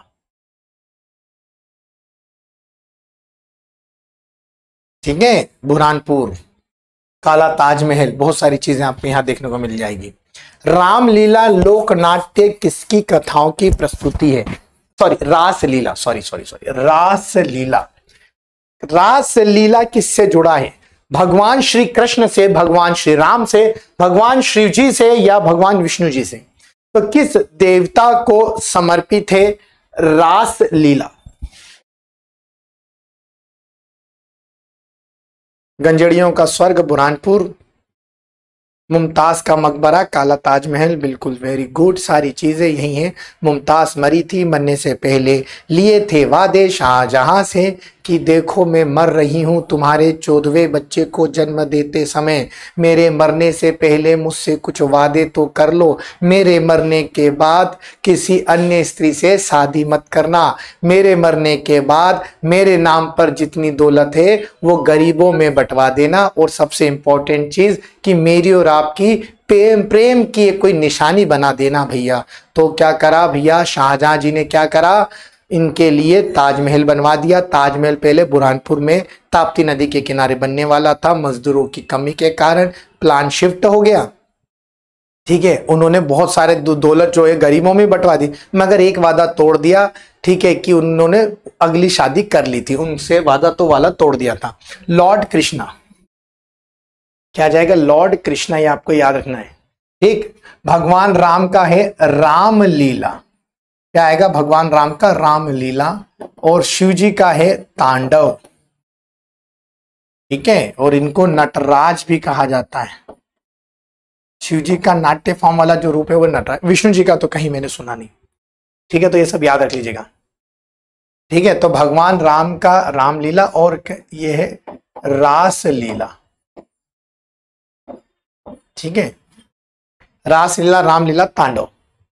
ठीक है, बुरहानपुर, काला ताजमहल, बहुत सारी चीजें आपको यहां देखने को मिल जाएगी। रामलीला लोक नाट्य किसकी कथाओं की प्रस्तुति है? Sorry, Raslila, sorry sorry sorry Raslila. Raslila किससे जुड़ा है? भगवान श्री कृष्ण से, भगवान श्री राम से, भगवान शिव जी से, या भगवान विष्णु जी से? तो किस देवता को समर्पित है रासलीला? गंजेड़ियों का स्वर्ग बुरहानपुर, मुमताज का मकबरा, काला ताजमहल, बिल्कुल वेरी गुड, सारी चीजें यही हैं। मुमताज मरी थी, मरने से पहले लिए थे वादे शाहजहां से कि देखो मैं मर रही हूं, तुम्हारे चौदहवें बच्चे को जन्म देते समय मेरे मरने से पहले मुझसे कुछ वादे तो कर लो, मेरे मरने के बाद किसी अन्य स्त्री से शादी मत करना, मेरे मरने के बाद मेरे नाम पर जितनी दौलत है वो गरीबों में बंटवा देना, और सबसे इंपॉर्टेंट चीज कि मेरी और आपकी प्रेम प्रेम की कोई निशानी बना देना भैया। तो क्या करा भैया शाहजहां जी ने? क्या करा? इनके लिए ताजमहल बनवा दिया। ताजमहल पहले बुरहानपुर में ताप्ती नदी के किनारे बनने वाला था, मजदूरों की कमी के कारण प्लान शिफ्ट हो गया। ठीक है, उन्होंने बहुत सारे दौलत जो है गरीबों में बंटवा दी, मगर एक वादा तोड़ दिया। ठीक है, कि उन्होंने अगली शादी कर ली थी, उनसे वादा तो वाला तोड़ दिया था। लॉर्ड कृष्णा, क्या जाएगा? लॉर्ड कृष्णा, ये आपको याद रखना है। ठीक, भगवान राम का है रामलीला, क्या आएगा? भगवान राम का रामलीला, और शिव जी का है तांडव। ठीक है, और इनको नटराज भी कहा जाता है। शिव जी का नाट्य फॉर्म वाला जो रूप है वो नटराज, विष्णु जी का तो कहीं मैंने सुना नहीं। ठीक है, तो ये सब याद रख लीजिएगा। ठीक है, तो भगवान राम का रामलीला, और ये है रासलीला। ठीक है, रासलीला, रामलीला, तांडव।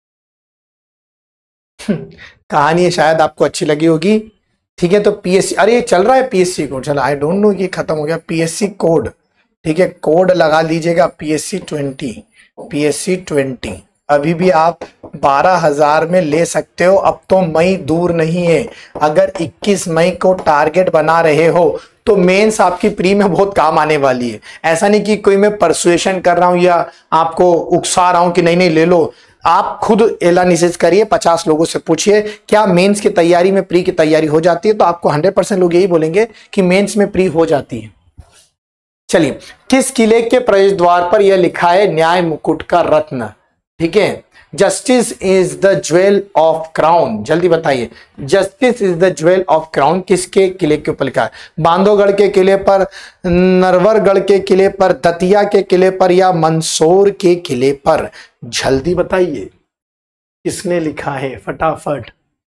कहानी शायद आपको अच्छी लगी होगी। ठीक है, तो पीएससी, अरे ये चल रहा है पीएससी कोड, चलो आई डोंट नो ये खत्म हो गया पीएससी कोड। ठीक है, कोड लगा लीजिएगा पीएससी ट्वेंटी, पीएससी ट्वेंटी। अभी भी आप बारह हजार में ले सकते हो, अब तो मई दूर नहीं है। अगर इक्कीस मई को टारगेट बना रहे हो तो मेंस आपकी प्री में बहुत काम आने वाली है। ऐसा नहीं कि कोई मैं परसुएशन कर रहा हूं या आपको उकसा रहा हूं कि नहीं नहीं ले लो। आप खुद एनालिसिस करिए, पचास लोगों से पूछिए क्या मेंस की तैयारी में प्री की तैयारी हो जाती है, तो आपको हंड्रेड परसेंट लोग यही बोलेंगे कि मेंस में प्री हो जाती है। चलिए, किस किले के प्रवेश द्वार पर यह लिखा है न्याय मुकुट का रत्न? ठीक है। Justice is the jewel of crown, जल्दी बताइए, justice is the jewel of crown किसके किले के ऊपर लिखा है? बांधवगढ़ के किले पर, नरवरगढ़ के किले पर, दतिया के किले पर, या मंदसौर के किले पर? जल्दी बताइए किसने लिखा है, फटाफट।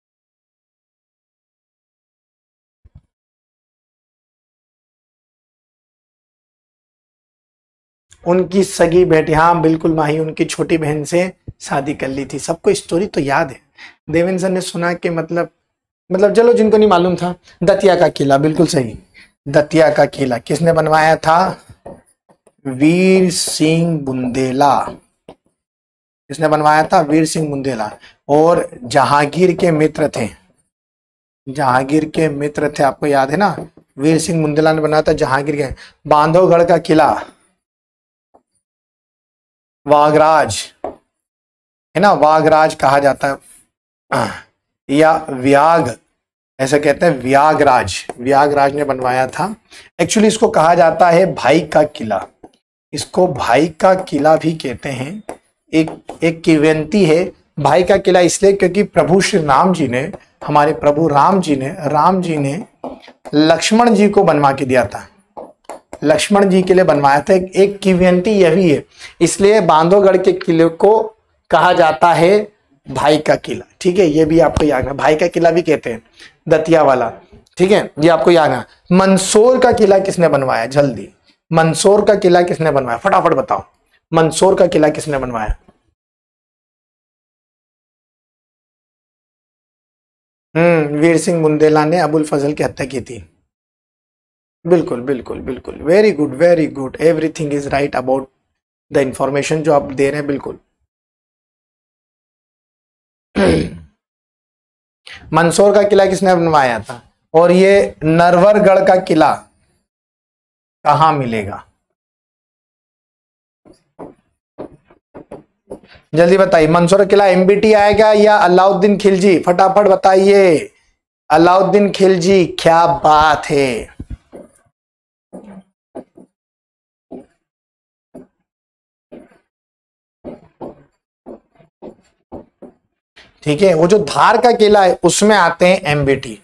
उनकी सगी बेटी, हाँ बिल्कुल माही, उनकी छोटी बहन से शादी कर ली थी। सबको स्टोरी तो याद है। देवेंद्र सर ने सुना कि मतलब मतलब चलो जिनको नहीं मालूम था, दतिया का किला, बिल्कुल सही। दतिया का किला किसने बनवाया था? वीर सिंह बुंदेला। किसने बनवाया था? वीर सिंह बुंदेला। और जहांगीर के मित्र थे, जहांगीर के मित्र थे, आपको याद है ना, वीर सिंह बुंदेला ने बनाया था जहांगीर के। बांधवगढ़ का किला वागराज है ना, वागराज कहा जाता है, या व्याग ऐसा कहते हैं, व्यागराज, व्यागराज ने बनवाया था। एक्चुअली इसको कहा जाता है भाई का किला, इसको भाई का किला भी कहते हैं। एक एक किंवदंती है भाई का किला, इसलिए क्योंकि प्रभु श्री राम जी ने, हमारे प्रभु राम जी ने राम जी ने लक्ष्मण जी को बनवा के दिया था, लक्ष्मण जी के लिए बनवाया था। एक, एक किंवदंती यह भी है, इसलिए बांधवगढ़ के किले को कहा जाता है भाई का किला। ठीक है, ये भी आपको याद है, भाई का किला भी कहते हैं दतिया वाला। ठीक है, ये आपको याद है। मंदसौर का किला किसने बनवाया? जल्दी, मंदसौर का किला किसने बनवाया? फटाफट बताओ, मंदसौर का किला किसने बनवाया? हम्म वीर सिंह बुंदेला ने अबुल फजल की हत्या की थी। बिल्कुल बिल्कुल बिल्कुल, very good very good, everything is right about the information जो आप दे रहे हैं, बिल्कुल। मंदसौर का किला किसने बनवाया था? और ये नरवरगढ़ का किला कहां मिलेगा? जल्दी बताइए, मंदसौर का किला एमबीटी आएगा या अलाउद्दीन खिलजी? फटाफट बताइए, अलाउद्दीन खिलजी, क्या बात है। ठीक है, वो जो धार का किला है उसमें आते हैं एमबीटी।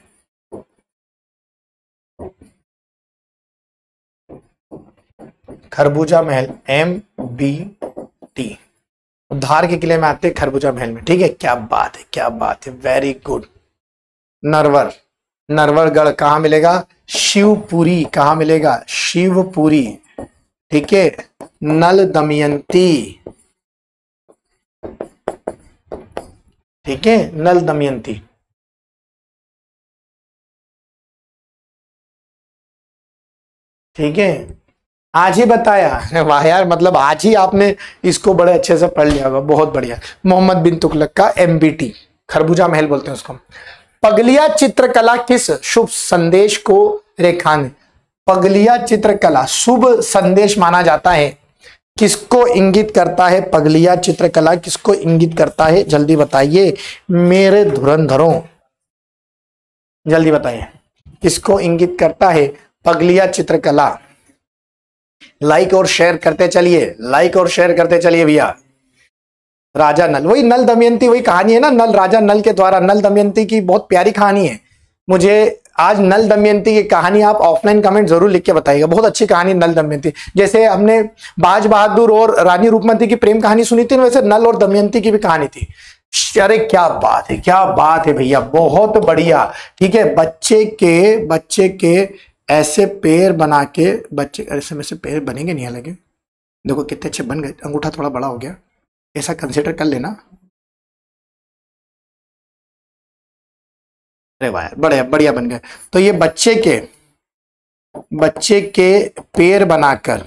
खरबूजा महल, एम बी टी, धार के किले में आते हैं खरबूजा महल में। ठीक है, क्या बात है, क्या बात है, वेरी गुड। नरवर, नरवरगढ़ कहां मिलेगा? शिवपुरी, कहां मिलेगा? शिवपुरी। ठीक है, नल दमयंती, ठीक है, नल दमयंती। ठीक है, आज ही बताया, वाह यार, मतलब आज ही आपने इसको बड़े अच्छे से पढ़ लिया होगा, बहुत बढ़िया। मोहम्मद बिन तुगलक का एमबीटी, खरबूजा महल बोलते हैं उसको। पगलिया चित्रकला किस शुभ संदेश को रेखान? पगलिया चित्रकला शुभ संदेश माना जाता है, किसको इंगित करता है? पगलिया चित्रकला किसको इंगित करता है? जल्दी बताइए मेरे धुरंधरों, जल्दी बताइए किसको इंगित करता है पगलिया चित्रकला? लाइक और शेयर करते चलिए, लाइक और शेयर करते चलिए भैया। राजा नल, वही नल दमयंती, वही कहानी है ना, नल, राजा नल के द्वारा। नल दमयंती की बहुत प्यारी कहानी है। मुझे आज नल दमयंती की कहानी आप ऑफलाइन कमेंट जरूर लिख के बताइएगा, बहुत अच्छी कहानी नल दमयंती। जैसे हमने बाज बहादुर और रानी रूपमती की प्रेम कहानी सुनी थी, वैसे नल और दमयंती की भी कहानी थी। अरे क्या बात है, क्या बात है भैया, बहुत बढ़िया। ठीक है, बच्चे के बच्चे के ऐसे पैर बना के, बच्चे ऐसे में से पैर बनेंगे नहीं, लगे देखो कितने अच्छे बन गए, अंगूठा थोड़ा बड़ा हो गया, ऐसा कंसिडर कर लेना। अरे वाह, बढ़िया बढ़िया बन गए। तो ये बच्चे के बच्चे के पैर बनाकर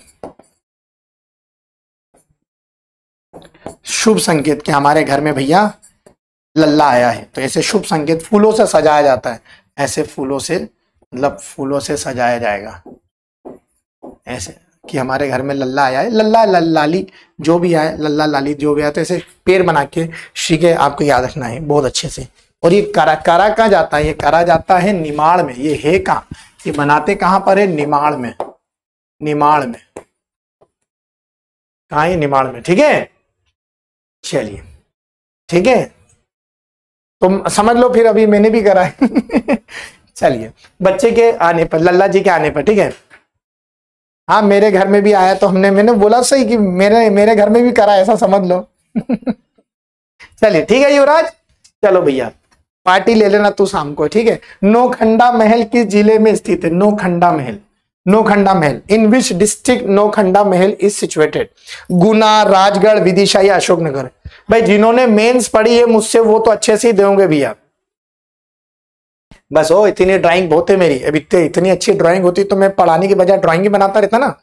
शुभ संकेत कि हमारे घर में भैया लल्ला आया है, तो ऐसे शुभ संकेत फूलों से सजाया जाता है, ऐसे फूलों से, मतलब फूलों से सजाया जाएगा ऐसे कि हमारे घर में लल्ला आया है, लल्ला लल्लाली जो भी आए, लल्ला लाली जो भी आए, तो ऐसे पेड़ बना के शीगे आपको याद रखना है बहुत अच्छे से। और ये करा करा कहाँ जाता है? ये करा जाता है निमाड़ में। ये है कहाँ? ये बनाते कहाँ पर है? निमाड़ में, निमाड़ में, कहाँ है? निमाड़ में। ठीक है, चलिए ठीक है, तुम समझ लो फिर, अभी मैंने भी करा है। चलिए, बच्चे के आने पर, लल्ला जी के आने पर, ठीक है। हाँ मेरे घर में भी आया तो हमने, मैंने बोला सही कि मेरे मेरे घर में भी करा, ऐसा समझ लो। चलिए ठीक है युवराज, चलो भैया पार्टी ले लेना तू शाम को, ठीक है। नौखंडा महल किस जिले में स्थित है? नौखंडा महल, नौखंडा महल इन विच district Naukhanda Mahal is situated? Guna, Rajgarh, Vidisha या अशोकनगर? भाई जिन्होंने मेंस पढ़ी है मुझसे वो तो अच्छे से ही दोगे भैया। बस ओ इतनी ड्राइंग बहुत है मेरी, अब इतने इतनी अच्छी ड्राइंग होती तो मैं पढ़ाने की बजाय ड्राइंग ही बनाता रहता ना।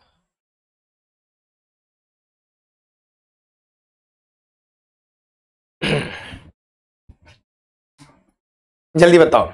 जल्दी बताओ।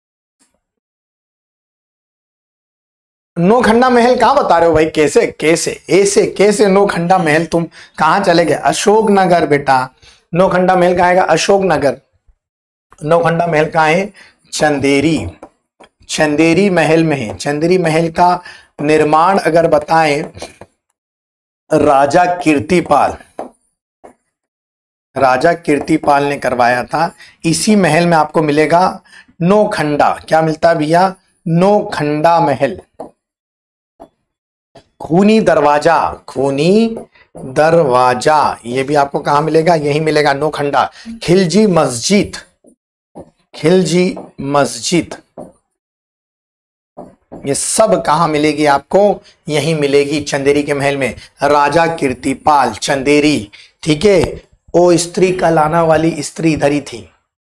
नौखंडा महल कहां बता रहे हो भाई? कैसे कैसे ऐसे कैसे नौखंडा महल? तुम कहां चले गए? अशोकनगर बेटा, नौखंडा महल कहां है? अशोकनगर। नौखंडा महल कहां है? चंदेरी, चंदेरी महल में है। चंदेरी महल का निर्माण अगर बताएं राजा कीर्तिपाल, राजा कीर्तिपाल ने करवाया था। इसी महल में आपको मिलेगा नौखंडा, क्या मिलता है भैया? नौखंडा महल। खूनी दरवाजा, खूनी दरवाजा ये भी आपको कहां मिलेगा? यही मिलेगा, नौखंडा। खिलजी मस्जिद, खिलजी मस्जिद ये सब कहां मिलेगी आपको? यही मिलेगी चंदेरी के महल में। राजा कीर्तिपाल, चंदेरी, ठीक है। ओ स्त्री का लाना वाली स्त्री इधर ही थी।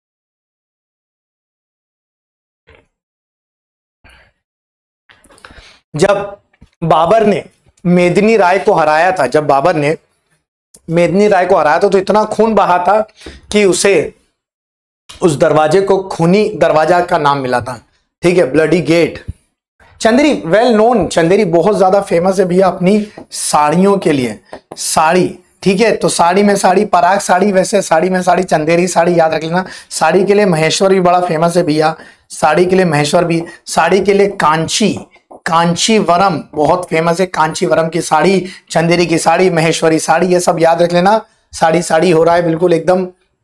जब बाबर ने मेदिनी राय को हराया था, जब बाबर ने मेदिनी राय को हराया था तो इतना खून बहा था कि उसे, उस दरवाजे को खूनी दरवाजा का नाम मिला था, ठीक है, bloody gate. Chanderi well known, Chanderi बहुत ज्यादा फेमस है भैया अपनी साड़ियों के लिए, साड़ी, ठीक है। तो साड़ी में साड़ी, पराग साड़ी, वैसे साड़ी में साड़ी, चंदेरी साड़ी, याद रख लेना। साड़ी के लिए महेश्वर भी बड़ा फेमस है भैया, साड़ी के लिए महेश्वर भी। साड़ी के लिए कांची, कांचीवरम बहुत फेमस है, कांचीवरम की साड़ी, चंदेरी की साड़ी, महेश्वरी साड़ी, ये सब याद रख लेना। साड़ी साड़ी हो रहा है बिल्कुल एकदम।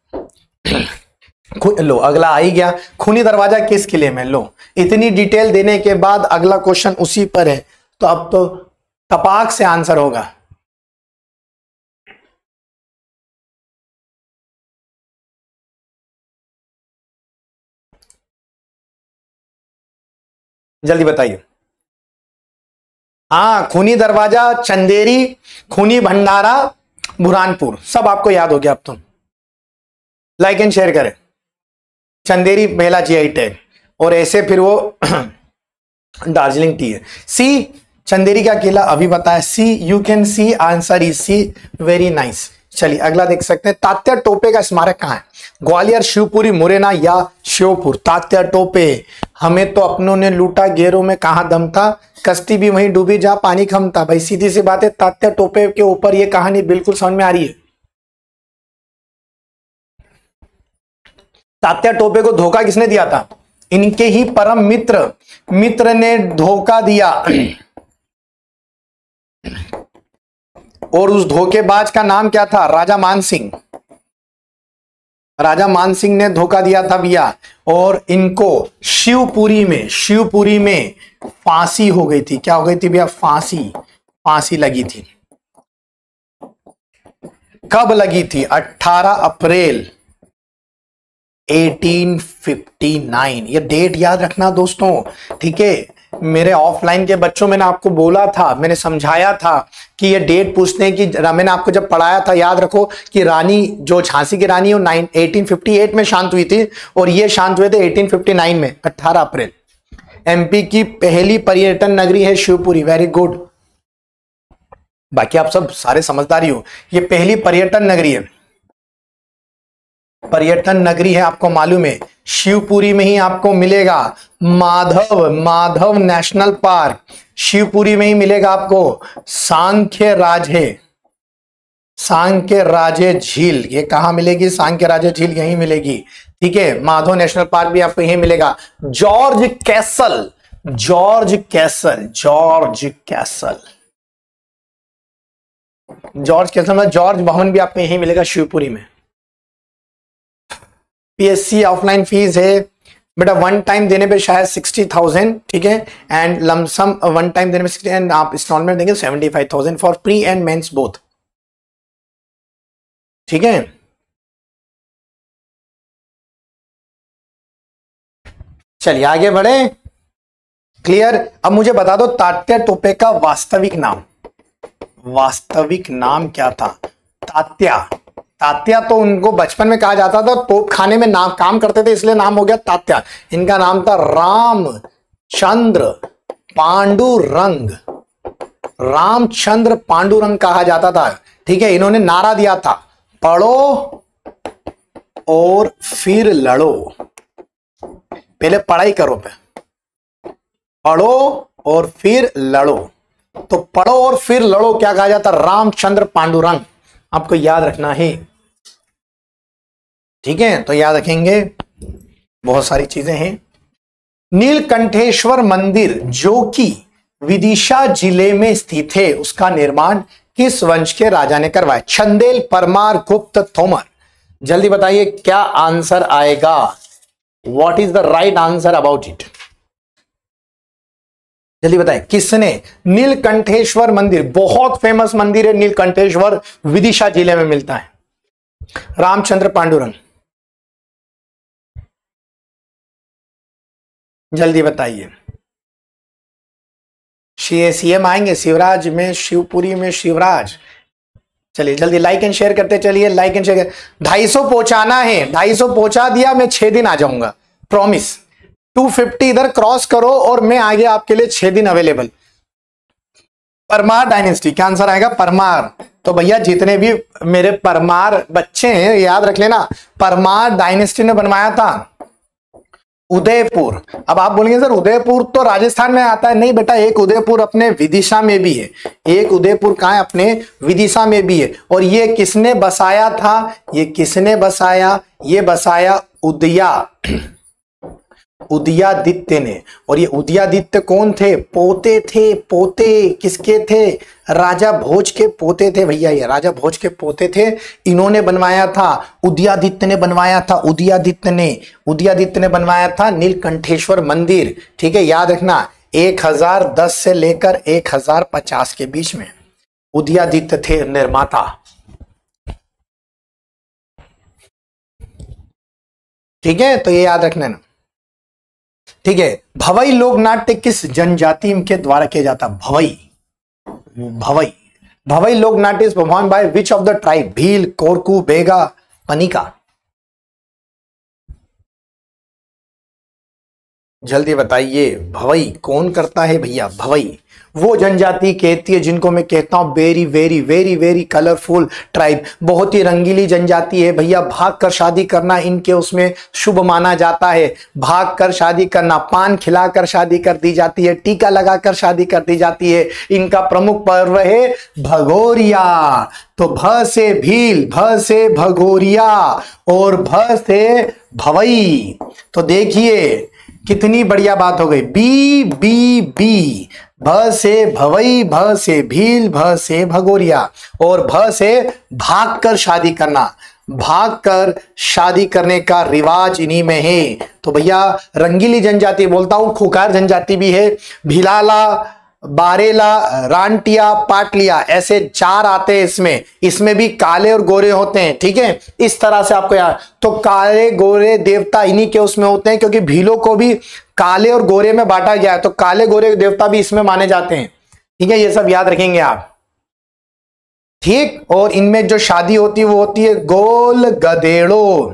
लो अगला आ ही गया, खूनी दरवाजा किस किले में? लो इतनी डिटेल देने के बाद अगला क्वेश्चन उसी पर है, तो अब तो तपाक से आंसर होगा। जल्दी बताइए। हाँ खूनी दरवाजा, चंदेरी, खूनी भंडारा, बुरहानपुर, सब आपको याद हो गया। अब तो लाइक एंड शेयर करें। चंदेरी पहला जीआई टैग, और ऐसे फिर वो दार्जिलिंग टी है। सी चंदेरी का किला अभी बताया, C you can see answer is C, very nice. चलिए अगला देख सकते हैं, तात्या टोपे का स्मारक कहां है? ग्वालियर, शिवपुरी, मुरैना या श्योपुर? तात्या टोपे, हमें तो अपनों ने लूटा घेरों में कहां दम था, कश्ती भी वहीं डूबी जहां पानी कम था। भाई सीधी सी बात है, तात्या टोपे के ऊपर ये कहानी बिल्कुल समझ में आ रही है। तात्या टोपे को धोखा किसने दिया था? इनके ही परम मित्र, मित्र ने धोखा दिया, और उस धोखेबाज का नाम क्या था? राजा मान सिंह। राजा मान सिंह ने धोखा दिया था भैया, और इनको शिवपुरी में, शिवपुरी में फांसी हो गई थी। क्या हो गई थी भैया? फांसी, फांसी लगी थी। कब लगी थी? अठारह अप्रैल अठारह सौ उनसठ। ये डेट याद रखना दोस्तों, ठीक है। मेरे ऑफलाइन के बच्चों, मैंने आपको बोला था, मैंने समझाया था कि ये डेट पूछते हैं कि, मैंने आपको जब पढ़ाया था याद रखो कि रानी, जो झांसी की रानी है, अठारह सौ अट्ठावन में शांत हुई थी, और ये शांत हुए थे अठारह सौ उनसठ में, अठारह अप्रैल। एमपी की पहली पर्यटन नगरी है शिवपुरी, वेरी गुड। बाकी आप सब सारे समझदारी हो, ये पहली पर्यटन नगरी है, पर्यटन नगरी है, आपको मालूम है। शिवपुरी में ही आपको मिलेगा माधव, माधव नेशनल पार्क, शिवपुरी में ही मिलेगा आपको। सांख्य राजे, सांख्य राजे झील, ये कहां मिलेगी? सांख्य राजे झील यहीं मिलेगी, ठीक है। माधव नेशनल पार्क भी आपको यहीं मिलेगा। George Castle, George Castle, George Castle, George Castle में जॉर्ज भवन भी आपको यही मिलेगा शिवपुरी में। पीएससी ऑफलाइन फीस है बेटा, वन टाइम देने पे शायद सिक्सटी थाउजेंड, ठीक है, एंड लमसम वन टाइम देने पे सिक्सटी, एंड आप इंस्टॉलमेंट देंगे seventy five thousand for pre and mains both, ठीक है। चलिए आगे बढ़े, क्लियर। अब मुझे बता दो तात्या टोपे का वास्तविक नाम, वास्तविक नाम क्या था? तात्या, तात्या तो उनको बचपन में कहा जाता था, तोप खाने में नाम काम करते थे इसलिए नाम हो गया तात्या। इनका नाम था रामचंद्र पांडुरंग, रामचंद्र पांडुरंग कहा जाता था, ठीक है। इन्होंने नारा दिया था, पढ़ो और फिर लड़ो, पहले पढ़ाई करो, पे पढ़ो और फिर लड़ो। तो पढ़ो और फिर लड़ो क्या कहा जाता? रामचंद्र पांडुरंग, आपको याद रखना है, ठीक है। तो याद रखेंगे, बहुत सारी चीजें हैं। नीलकंठेश्वर मंदिर जो कि विदिशा जिले में स्थित है, उसका निर्माण किस वंश के राजा ने करवाया? चंदेल, परमार, गुप्त, तोमर। जल्दी बताइए क्या आंसर आएगा? What is the right answer about it? जल्दी बताएं, किसने? नीलकंठेश्वर मंदिर, बहुत फेमस मंदिर है नीलकंठेश्वर, विदिशा जिले में मिलता है। रामचंद्र पांडुरंग, जल्दी बताइए। सीएम आएंगे शिवराज में, शिवपुरी में शिवराज। चलिए जल्दी लाइक एंड शेयर करते चलिए, लाइक एंड शेयर। ढाई सौ पहुंचाना है, ढाई सौ पहुंचा दिया, मैं छह दिन आ जाऊंगा, प्रॉमिस। टू फिफ्टी इधर क्रॉस करो और मैं आगे आपके लिए छह दिन अवेलेबल। परमार डायनेस्टी, क्या आंसर आएगा? परमार। तो भैया जितने भी मेरे परमार बच्चे हैं याद रख लेना, परमार डायनेस्टी ने बनवाया था उदयपुर। अब आप बोलेंगे सर उदयपुर तो राजस्थान में आता है, नहीं बेटा, एक उदयपुर अपने विदिशा में भी है, एक उदयपुर कहां है? अपने विदिशा में भी है। और ये किसने बसाया था? ये किसने बसाया? ये बसाया उदया उदयादित्य ने। और ये उदयादित्य कौन थे? पोते थे, पोते किसके थे? राजा भोज के पोते थे भैया, ये राजा भोज के पोते थे, इन्होंने बनवाया था, उदयादित्य ने बनवाया था, उदयादित्य ने उदयादित्य ने बनवाया था नीलकंठेश्वर मंदिर, ठीक है। याद रखना एक हजार दस से लेकर एक हजार पचास के बीच में उदयादित्य थे निर्माता, ठीक है। तो ये याद रखना ना, ठीक है। भवई लोक नाट्य किस जनजाति के द्वारा किया जाता? भवई, भवई भवई लोक नाट्य is performed by which of the tribe? Bhil, Korku, Baiga, Panika. जल्दी बताइए, भवई कौन करता है भैया? भवई वो जनजाति कहती है जिनको मैं कहता हूं very very very very colourful tribe, बहुत ही रंगीली जनजाति है भैया। भाग कर शादी करना इनके उसमें शुभ माना जाता है, भाग कर शादी करना, पान खिलाकर शादी कर दी जाती है, टीका लगाकर शादी कर दी जाती है। इनका प्रमुख पर्व है भगोरिया। तो भ से भील, भ से भगोरिया और भ से भवई। तो देखिए कितनी बढ़िया बात हो गई, बी बी बी, भ से भवई, भ से भील, भ से भगोरिया और भ से भाग कर शादी करना, भाग कर शादी करने का रिवाज इन्हीं में है। तो भैया रंगीली जनजाति बोलता हूं, खुकार जनजाति भी है, भिलाला, बारेला, रानटिया, पाटलिया, ऐसे चार आते हैं इसमें। इसमें भी काले और गोरे होते हैं, ठीक है। इस तरह से आपको याद, तो काले गोरे देवता इन्हीं के उसमें होते हैं, क्योंकि भीलों को भी काले और गोरे में बांटा गया है, तो काले गोरे देवता भी इसमें माने जाते हैं, ठीक है। ये सब याद रखेंगे आप, ठीक। और इनमें जो शादी होती है वो होती है गोल गधेड़ो।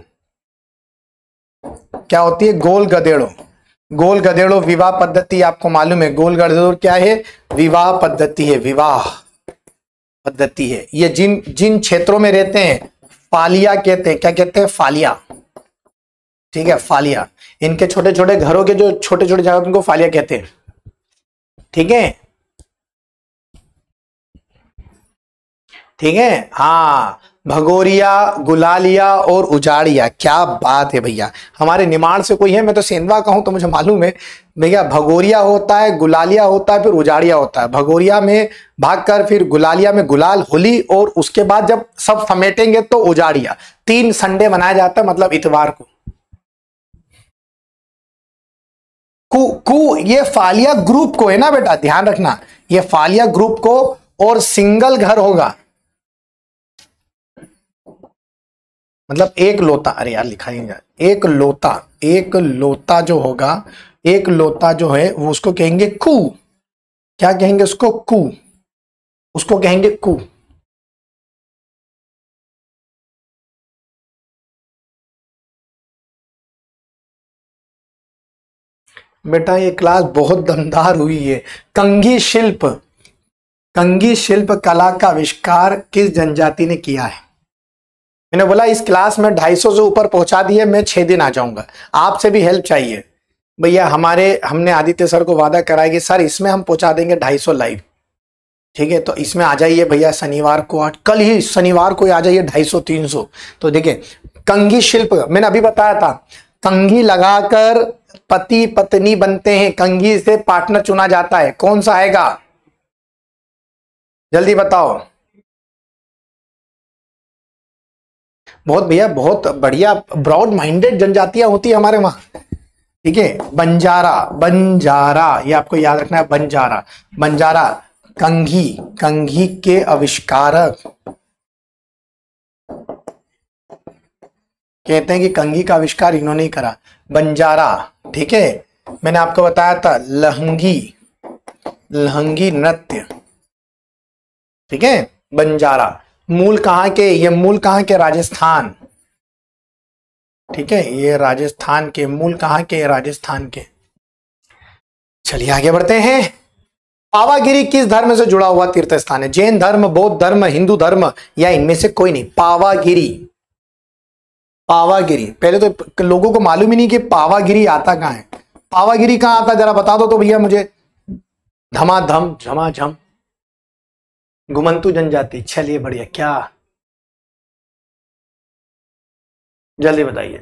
क्या होती है? गोल गधेड़ो। गोल गधेड़ो विवाह पद्धति आपको मालूम है, गोल गधेड़ो क्या है? विवाह पद्धति है, विवाह पद्धति है। ये जिन जिन क्षेत्रों में रहते हैं फालिया कहते हैं, क्या कहते हैं? फालिया, ठीक है, फालिया। इनके छोटे छोटे घरों के जो छोटे छोटे जगह उनको फालिया कहते हैं, ठीक है, ठीक है। हाँ, भगोरिया, गुलालिया और उजाड़िया। क्या बात है भैया, हमारे निमाड़ से कोई है? मैं तो सेंधवा का हूं तो मुझे मालूम है भैया। भगोरिया होता है, गुलालिया होता है, फिर उजाड़िया होता है। भगोरिया में भागकर फिर गुलालिया में गुलाल होली, और उसके बाद जब सब समेटेंगे तो उजाड़िया। तीन संडे मनाया जाता है, मतलब इतवार को। कु कु ये फालिया ग्रुप को है ना बेटा, ध्यान रखना, ये फालिया ग्रुप को, और सिंगल घर होगा, मतलब एक लोता। अरे यार लिखा ही नहीं, एक लोता, एक लोता जो होगा, एक लोता जो है वो उसको कहेंगे कु। क्या कहेंगे उसको? कु। उसको कहेंगे कु। बेटा ये क्लास बहुत दमदार हुई है। कंघी शिल्प, कंघी शिल्प कला का आविष्कार किस जनजाति ने किया है? मैंने बोला इस क्लास में ढाई सौ से ऊपर पहुंचा दिए, मैं छह दिन आ जाऊंगा। आपसे भी हेल्प चाहिए भैया। हमारे हमने आदित्य सर को वादा कराया कि सर इसमें हम पहुंचा देंगे ढाई सौ लाइव, ठीक है? तो इसमें आ जाइए भैया शनिवार को, आठ कल ही शनिवार को आ जाइए, ढाई सौ तीन सौ। तो देखिए कंघी शिल्प मैंने अभी बताया था, कंघी लगाकर पति पत्नी बनते हैं, कंघी से पार्टनर चुना जाता है। कौन सा आएगा जल्दी बताओ? बहुत भैया, बहुत बढ़िया, ब्रॉड माइंडेड जनजातियां होती है हमारे वहां, ठीक है? बंजारा, बंजारा ये आपको याद रखना है, बंजारा। बंजारा कंघी, कंघी के आविष्कारक कहते हैं कि कंघी का आविष्कार इन्होंने ही करा, बंजारा, ठीक है? मैंने आपको बताया था लहंगी, लहंगी नृत्य, ठीक है? बंजारा मूल कहां के? ये मूल कहां के? राजस्थान, ठीक है? ये राजस्थान के, मूल कहां के? राजस्थान के। चलिए आगे बढ़ते हैं। पावागिरी किस धर्म से जुड़ा हुआ तीर्थ स्थान है? जैन धर्म, बौद्ध धर्म, हिंदू धर्म, या इनमें से कोई नहीं? पावागिरी, पावागिरी। पहले तो लोगों को मालूम ही नहीं कि पावागिरी आता कहां है। पावागिरी कहां आता जरा बता दो तो भैया मुझे। धमाधम, झमाझम, घुमंतु जनजाति। चलिए बढ़िया, क्या जल्दी बताइए।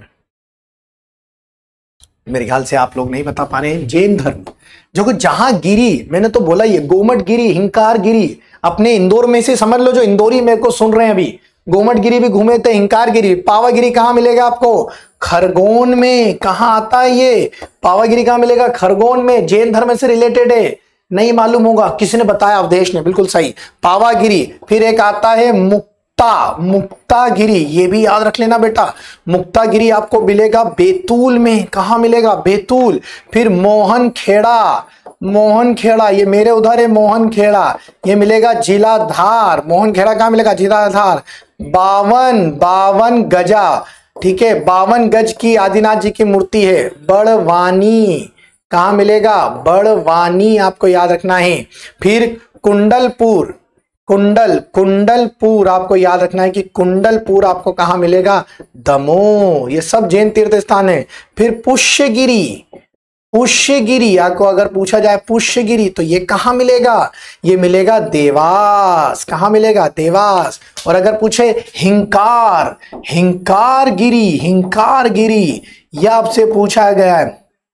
मेरे ख्याल से आप लोग नहीं बता पा रहे हैं। जैन धर्म जो जहां गिरी, मैंने तो बोला ये गोमट गिरी, हिंकार गिरी, अपने इंदौर में से समझ लो, जो इंदौरी मेरे को सुन रहे हैं अभी, गोमट गिरी भी घूमे थे, हिंकार गिरी। पावागिरी कहां मिलेगा आपको? खरगोन में। कहां आता है ये? पावागिरी कहां मिलेगा? खरगोन में। जैन धर्म से रिलेटेड है, नहीं मालूम होगा, किसने बताया? अवधेश ने, बिल्कुल सही, पावागिरी। फिर एक आता है मुक्ता, मुक्तागिरी, ये भी याद रख लेना बेटा। मुक्तागिरी आपको मिलेगा बैतूल में। कहां मिलेगा? बैतूल। फिर मोहन खेड़ा, मोहन खेड़ा ये मेरे उधर है, मोहन खेड़ा, ये मिलेगा जिला धार। मोहन खेड़ा कहां मिलेगा? जिला धार। बावन, बावन गजा, ठीक है? बावन गज की आदिनाथ जी की मूर्ति है। बड़वानी कहां मिलेगा? बड़वानी आपको याद रखना है। फिर कुंडलपुर, कुंडल, कुंडलपुर आपको याद रखना है कि कुंडलपुर आपको कहां मिलेगा? दमोह। ये सब जैन तीर्थ स्थान है। फिर पुष्यगिरी, पुष्यगिरी आपको अगर पूछा जाए पुष्यगिरी तो ये कहां मिलेगा? ये मिलेगा देवास। कहां मिलेगा? देवास। और अगर पूछे हिंकार, हिंकार गिरी, हिंकार गिरी ये आपसे पूछा गया है।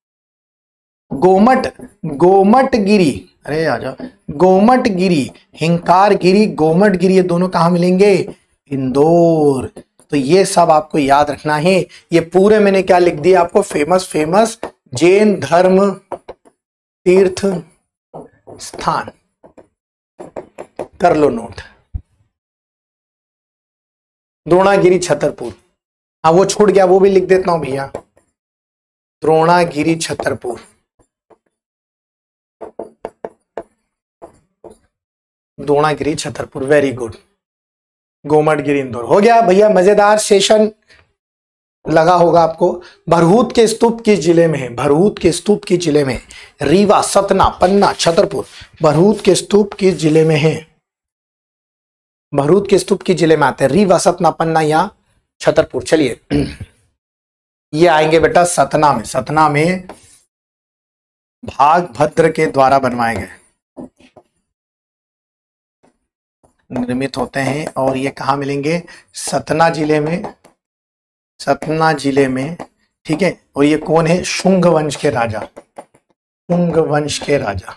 गोमट, गोमट गिरी, अरे आ जाओ, गोमट गिरी, हिंकार गिरी, गोमट गिरी, ये दोनों कहां मिलेंगे? इंदौर। तो ये सब आपको याद रखना है। ये पूरे मैंने क्या लिख दिया आपको? फेमस, फेमस जैन धर्म तीर्थ स्थान, कर लो नोट। द्रोणागिरी छतरपुर, हाँ वो छूट गया, वो भी लिख देता हूं भैया। Dronagiri Chhatarpur, Dronagiri Chhatarpur, very good. गोमटगिरी इंदौर हो गया भैया। मजेदार सेशन लगा होगा आपको। भरहूत के स्तूप किस जिले में है? भरहूत के स्तूप किस जिले में? रीवा, सतना, पन्ना, छतरपुर। भरहूत के स्तूप किस जिले में है? भरहूत के स्तूप किस जिले में आते हैं? रीवा, सतना, पन्ना या छतरपुर। चलिए ये आएंगे बेटा सतना में। सतना में भागभद्र के द्वारा बनवाए गए। निर्मित होते हैं और ये कहाँ मिलेंगे? सतना जिले में, सतना जिले में, ठीक है। और ये कौन है? शुंग वंश के राजा, शुंग वंश के राजा,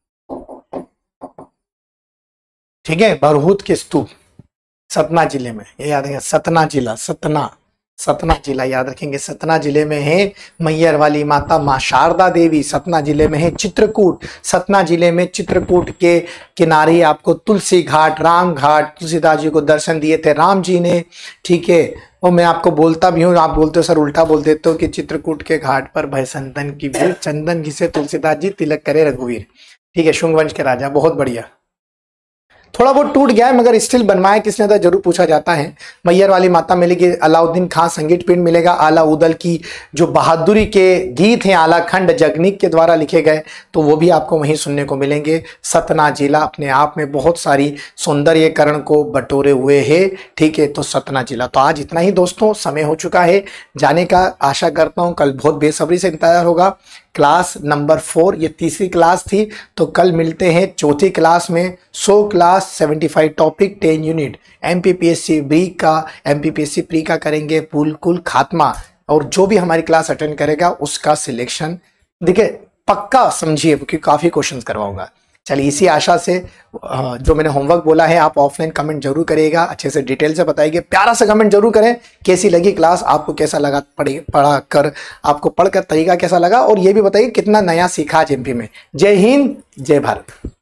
ठीक है। बरहूत के स्तूप सतना जिले में, ये याद रखेंगे, सतना जिला, सतना, सतना जिला याद रखेंगे। सतना जिले में है मैयर वाली माता मां शारदा देवी, सतना जिले में है चित्रकूट, सतना जिले में चित्रकूट के किनारे आपको तुलसी घाट, राम घाट, तुलसीदास जी को दर्शन दिए थे राम जी ने, ठीक है। और मैं आपको बोलता भी हूँ, आप बोलते हो सर उल्टा बोल देते हो कि चित्रकूट के घाट पर भय संतन की भीड़, चंदन घिसे तुलसीदास जी, तिलक करे रघुवीर, ठीक है। शुंग वंश के राजा, बहुत बढ़िया। थोड़ा बहुत टूट गया है मगर स्टिल बनवाया किसने था जरूर पूछा जाता है। मैयर वाली माता मिलेगी, अलाउद्दीन खां संगीत पिंड मिलेगा, आला उदल की जो बहादुरी के गीत हैं आला खंड जगनीक के द्वारा लिखे गए तो वो भी आपको वहीं सुनने को मिलेंगे। सतना जिला अपने आप में बहुत सारी सौंदर्यकरण को बटोरे हुए है, ठीक है। तो सतना जिला। तो आज इतना ही दोस्तों, समय हो चुका है जाने का। आशा करता हूँ कल बहुत बेसब्री से इंतजार होगा। क्लास नंबर फोर, ये तीसरी क्लास थी, तो कल मिलते हैं चौथी क्लास में। सौ क्लास, पचहत्तर topic, ten unit, MPPSC pre का, एमपीपीएससी प्री का करेंगे बिल्कुल खात्मा। और जो भी हमारी क्लास अटेंड करेगा उसका सिलेक्शन देखिए पक्का समझिए, क्योंकि काफ़ी क्वेश्चंस करवाऊंगा। चलिए इसी आशा से जो मैंने होमवर्क बोला है आप ऑफलाइन कमेंट जरूर करिएगा, अच्छे से डिटेल से बताइए, प्यारा सा कमेंट जरूर करें कैसी लगी क्लास, आपको कैसा लगा पढ़ी पढ़ा कर, आपको पढ़कर तरीका कैसा लगा, और ये भी बताइए कितना नया सीखा आज एमपी में। जय हिंद, जय भारत।